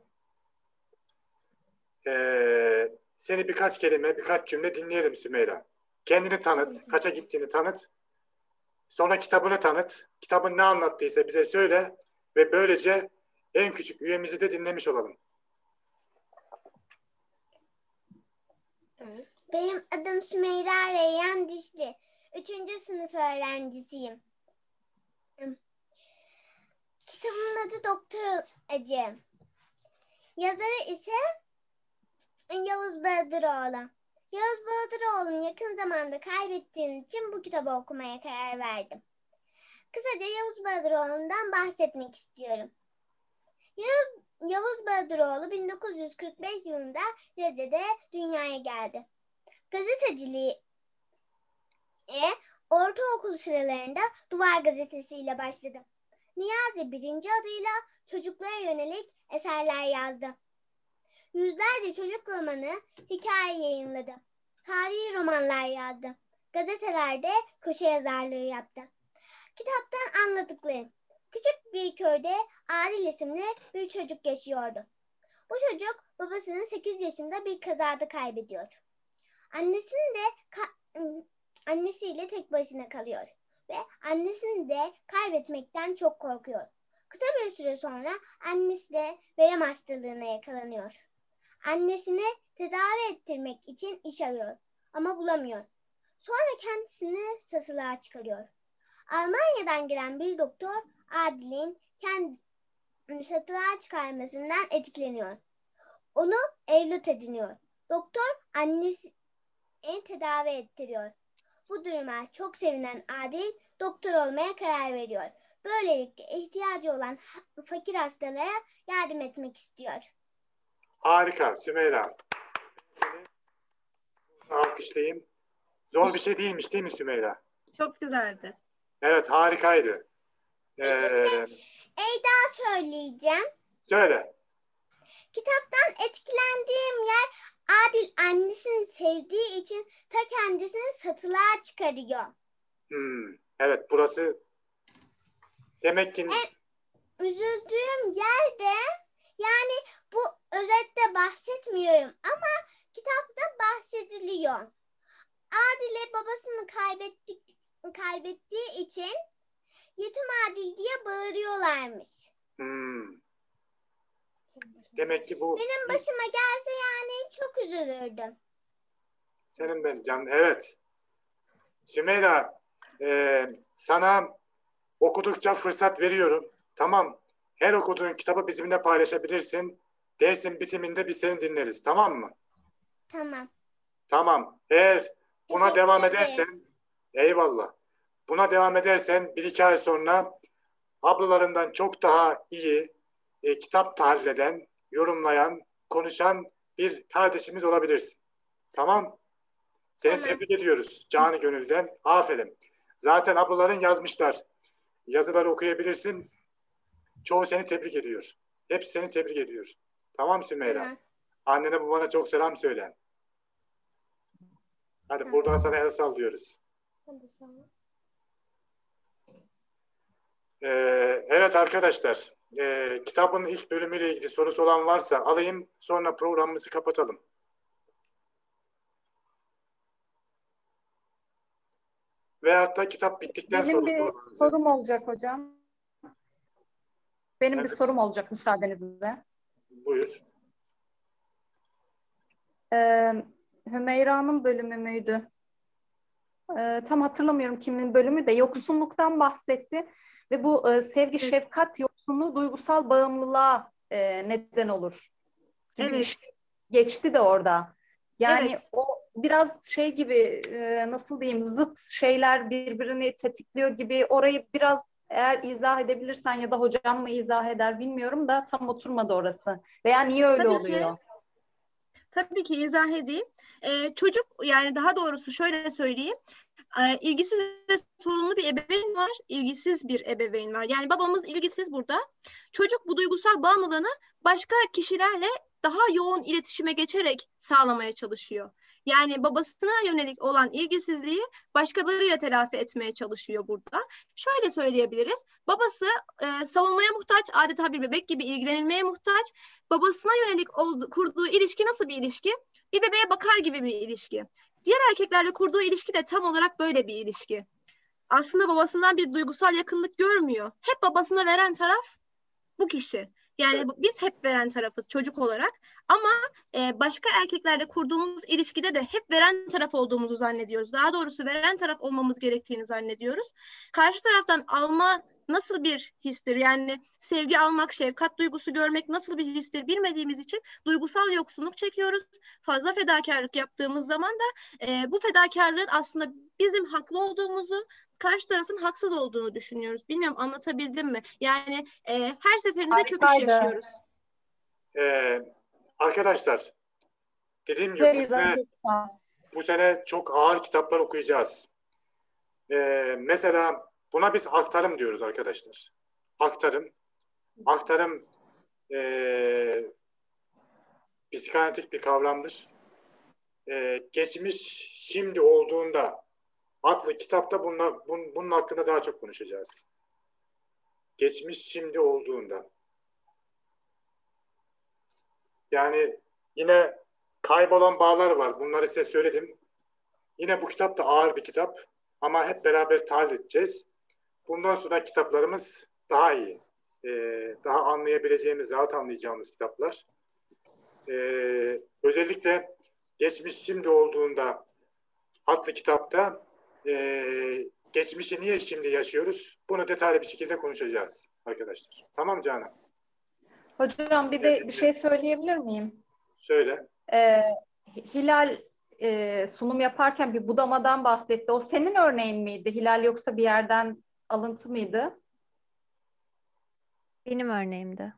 Seni birkaç kelime, birkaç cümle dinleyelim Sümeyra. Kendini tanıt. Kaça gittiğini tanıt. Sonra kitabını tanıt. Kitabın ne anlattıysa bize söyle ve böylece en küçük üyemizi de dinlemiş olalım. Benim adım Sümeyra Reyyan Dişli. 3. sınıf öğrencisiyim. Kitabımın adı Doktor Acı. Yazarı ise Yavuz Bahadıroğlu. Yavuz Bahadıroğlu'nu yakın zamanda kaybettiğim için bu kitabı okumaya karar verdim. Kısaca Yavuz Bahadıroğlu'ndan bahsetmek istiyorum. Yavuz Bahadıroğlu 1945 yılında Rize'de dünyaya geldi. Gazeteciliğe ortaokul sıralarında Duvar Gazetesi ile başladı. Niyazi birinci adıyla çocuklara yönelik eserler yazdı. Yüzlerce çocuk romanı, hikaye yayınladı. Tarihi romanlar yazdı. Gazetelerde köşe yazarlığı yaptı. Kitaptan anladıklarım. Küçük bir köyde Adil isimli bir çocuk yaşıyordu. Bu çocuk babasını 8 yaşında bir kazada kaybediyor. Annesiyle tek başına kalıyor ve annesini de kaybetmekten çok korkuyor. Kısa bir süre sonra annesi de verem hastalığına yakalanıyor. Annesini tedavi ettirmek için iş arıyor ama bulamıyor. Sonra kendisini satılığa çıkarıyor. Almanya'dan gelen bir doktor Adil'in kendini satılığa çıkarmasından etkileniyor. Onu evlat ediniyor. Doktor annesini tedavi ettiriyor. Bu duruma çok sevinen Adil doktor olmaya karar veriyor. Böylelikle ihtiyacı olan fakir hastalara yardım etmek istiyor. Harika Sümeyra. Seni alkışlayayım. Zor bir şey değilmiş değil mi Sümeyra? Çok güzeldi. Evet, harikaydı. Eyda söyleyeceğim. Söyle. Kitaptan etkilendiğim yer Adil annesini sevdiği için ta kendisini satılığa çıkarıyor. Evet, burası demek ki Üzüldüğüm yerde yani bu özette bahsetmiyorum ama kitapta bahsediliyor. Adil'e babasını kaybettiği için yetim Adil diye bağırıyorlarmış. Demek ki bu benim başıma gelse yani çok üzülürdüm. Senin ben canım. Evet. Sümeyra, sana okudukça fırsat veriyorum. Tamam. Her okuduğun kitabı bizimle paylaşabilirsin. Dersin bitiminde biz seni dinleriz. Tamam mı? Tamam. Tamam. Eğer buna Teşekkür devam ederim. edersen, eyvallah. Buna devam edersen 1-2 ay sonra ablalarından çok daha iyi kitap tahlil eden, yorumlayan, konuşan bir kardeşimiz olabilirsin. Tamam? Seni Tamam. tebrik ediyoruz canı gönülden. Aferin. Zaten ablaların yazmışlar. Yazıları okuyabilirsin. Çoğu seni tebrik ediyor. Hepsi seni tebrik ediyor. Tamam Sümeyra? Tamam. Annene babana çok selam söyle. Hadi Tamam. buradan sana el sallıyoruz. Evet arkadaşlar. Kitabın ilk bölümüyle ilgili sorusu olan varsa alayım. Sonra programımızı kapatalım. Veyahut da kitap bittikten Benim sonra bir sorularınızı. sorum olacak hocam. Benim Evet. bir sorum olacak müsaadenizle. Buyur. Hümeyra'nın bölümü müydü? Tam hatırlamıyorum kimin bölümü de yoksunluktan bahsetti ve bu sevgi, şefkat yoksunluğu duygusal bağımlılığa neden olur gibi bir şey geçti de orada. Yani o biraz şey gibi nasıl diyeyim zıt şeyler birbirini tetikliyor gibi orayı biraz eğer izah edebilirsen ya da hocam mı izah eder bilmiyorum da tam oturmadı orası. Veya niye öyle oluyor? Tabii ki izah edeyim. Çocuk yani daha doğrusu şöyle söyleyeyim. İlgisiz ve sorumlu bir ebeveyn var, ilgisiz bir ebeveyn var. Yani babamız ilgisiz burada. Çocuk bu duygusal bağımlılığını başka kişilerle daha yoğun iletişime geçerek sağlamaya çalışıyor. Yani babasına yönelik olan ilgisizliği başkalarıyla telafi etmeye çalışıyor burada. Şöyle söyleyebiliriz. Babası savunmaya muhtaç, adeta bir bebek gibi ilgilenilmeye muhtaç. Babasına yönelik kurduğu ilişki nasıl bir ilişki? Bir bebeğe bakar gibi bir ilişki. Diğer erkeklerle kurduğu ilişki de tam olarak böyle bir ilişki. aslında babasından bir duygusal yakınlık görmüyor. Hep babasına veren taraf bu kişi. Yani biz hep veren tarafız çocuk olarak. Ama başka erkeklerle kurduğumuz ilişkide de hep veren taraf olduğumuzu zannediyoruz. Daha doğrusu veren taraf olmamız gerektiğini zannediyoruz. Karşı taraftan alma nasıl bir histir? Yani sevgi almak, şefkat duygusu görmek nasıl bir histir bilmediğimiz için duygusal yoksunluk çekiyoruz. Fazla fedakarlık yaptığımız zaman da bu fedakarlığın aslında bizim haklı olduğumuzu, karşı tarafın haksız olduğunu düşünüyoruz. Bilmiyorum, anlatabildim mi? Yani her seferinde çöküş Harikaydı. yaşıyoruz. Arkadaşlar, dediğim gibi Güzel, çok sağ ol. bu sene çok ağır kitaplar okuyacağız. Mesela buna biz aktarım diyoruz arkadaşlar. Aktarım psikanalitik bir kavramdır. Geçmiş şimdi olduğunda adlı kitapta bunun hakkında daha çok konuşacağız. Geçmiş şimdi olduğunda. Yani yine kaybolan bağlar var. Bunları size söyledim. Yine bu kitap da ağır bir kitap. Ama hep beraber tahlil edeceğiz. Bundan sonra kitaplarımız daha iyi. Daha anlayabileceğimiz, rahat anlayacağımız kitaplar. Özellikle geçmiş şimdi olduğunda adlı kitapta geçmişi niye şimdi yaşıyoruz? Bunu detaylı bir şekilde konuşacağız arkadaşlar. Tamam Canan? Hocam bir de bir şey söyleyebilir miyim? Söyle. Hilal sunum yaparken bir budamadan bahsetti. O senin örneğin miydi Hilal, yoksa bir yerden alıntı mıydı? Benim örneğimdi.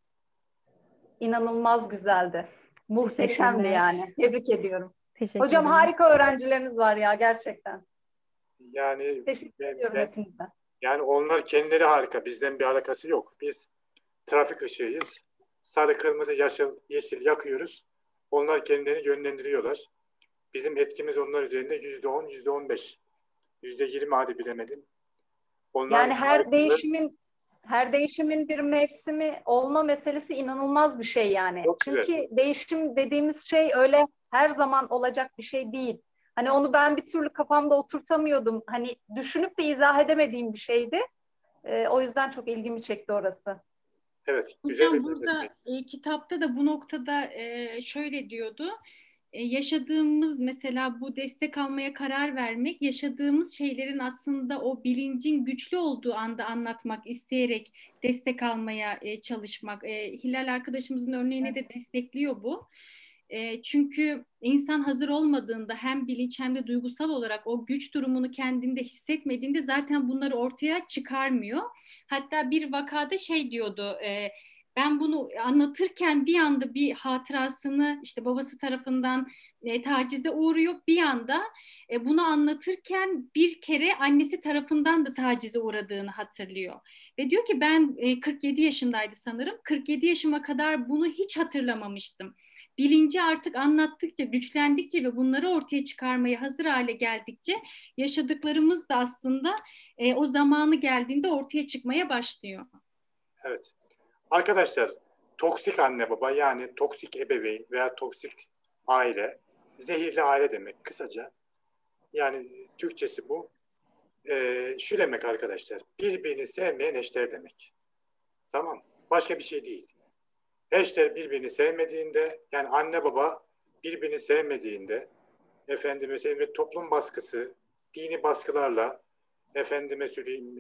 İnanılmaz güzeldi. Muhteşemdi Teşekkürler. yani. Tebrik ediyorum. Teşekkür Hocam ederim. harika öğrencileriniz var ya gerçekten. Yani Teşekkür ediyorum hepinize. yani onlar kendileri harika. Bizden bir alakası yok. Biz trafik ışığıyız. Sarı, kırmızı, yeşil yakıyoruz. Onlar kendilerini yönlendiriyorlar. Bizim etkimiz onlar üzerinde %10, %15, %20 hadi bilemedim. Onlar Yani her değişimin bir mevsimi olma meselesi inanılmaz bir şey yani. Çok güzel. Çünkü değişim dediğimiz şey öyle her zaman olacak bir şey değil. Hani onu ben bir türlü kafamda oturtamıyordum. Hani düşünüp de izah edemediğim bir şeydi. O yüzden çok ilgimi çekti orası. Evet, güzel Hocam bir burada kitapta da bu noktada şöyle diyordu. Yaşadığımız mesela bu destek almaya karar vermek, yaşadığımız şeylerin aslında o bilincin güçlü olduğu anda anlatmak, isteyerek destek almaya çalışmak. Hilal arkadaşımızın örneğine de destekliyor bu. Çünkü insan hazır olmadığında hem bilinç hem de duygusal olarak o güç durumunu kendinde hissetmediğinde zaten bunları ortaya çıkarmıyor. Hatta bir vakada şey diyordu, ben bunu anlatırken bir anda bir hatırasını işte babası tarafından tacize uğruyor. Bir anda bunu anlatırken bir kere annesi tarafından da tacize uğradığını hatırlıyor. Ve diyor ki ben 47 yaşındaydı sanırım. 47 yaşıma kadar bunu hiç hatırlamamıştım. Bilinci artık anlattıkça, güçlendikçe ve bunları ortaya çıkarmaya hazır hale geldikçe yaşadıklarımız da aslında o zamanı geldiğinde ortaya çıkmaya başlıyor. Evet. Arkadaşlar, toksik anne baba yani toksik ebeveyn veya toksik aile, zehirli aile demek kısaca. Yani Türkçesi bu. Şu demek arkadaşlar, birbirini sevmeyen eşler demek. Tamam. Başka bir şey değil. Eşler birbirini sevmediğinde, yani anne baba birbirini sevmediğinde, efendime söyleyeyim, toplum baskısı, dini baskılarla, efendime söyleyeyim,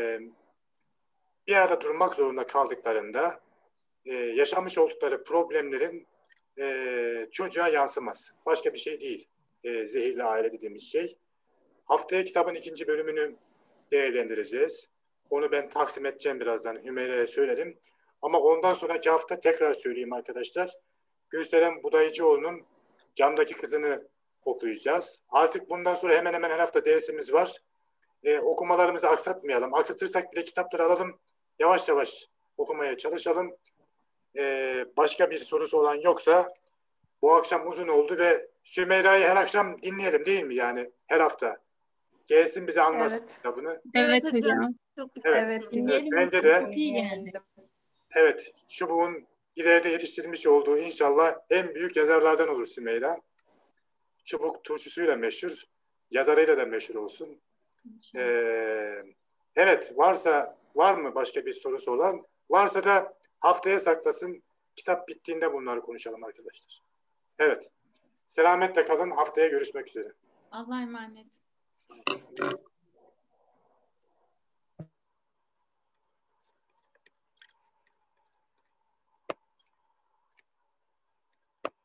bir arada durmak zorunda kaldıklarında yaşamış oldukları problemlerin çocuğa yansımaz. Başka bir şey değil. Zehirli aile dediğimiz şey. Haftaya kitabın 2. bölümünü değerlendireceğiz. Onu ben taksim edeceğim birazdan. Hümeyre'ye söylerim. Ama ondan sonraki hafta tekrar söyleyeyim arkadaşlar. Gülseren Budayıcıoğlu'nun Camdaki Kızını okuyacağız. Artık bundan sonra hemen hemen her hafta dersimiz var. Okumalarımızı aksatmayalım. Aksatırsak bile kitapları alalım. Yavaş yavaş okumaya çalışalım. Başka bir sorusu olan yoksa bu akşam uzun oldu ve Sümeyra'yı her akşam dinleyelim değil mi yani her hafta? Gelsin bize anlatsın kitabını. Evet hocam. Çok güzel. Evet. Dinleyelim. Bence de Çok iyi geldi. evet, Çubuk'un ileride yetiştirmiş olduğu inşallah en büyük yazarlardan olur Sümeyra. Çubuk turşusuyla meşhur, yazarıyla da meşhur olsun. Evet, var mı başka bir sorusu olan? Varsa da haftaya saklasın. Kitap bittiğinde bunları konuşalım arkadaşlar. Evet. Selametle kalın. Haftaya görüşmek üzere. Allah'a emanet.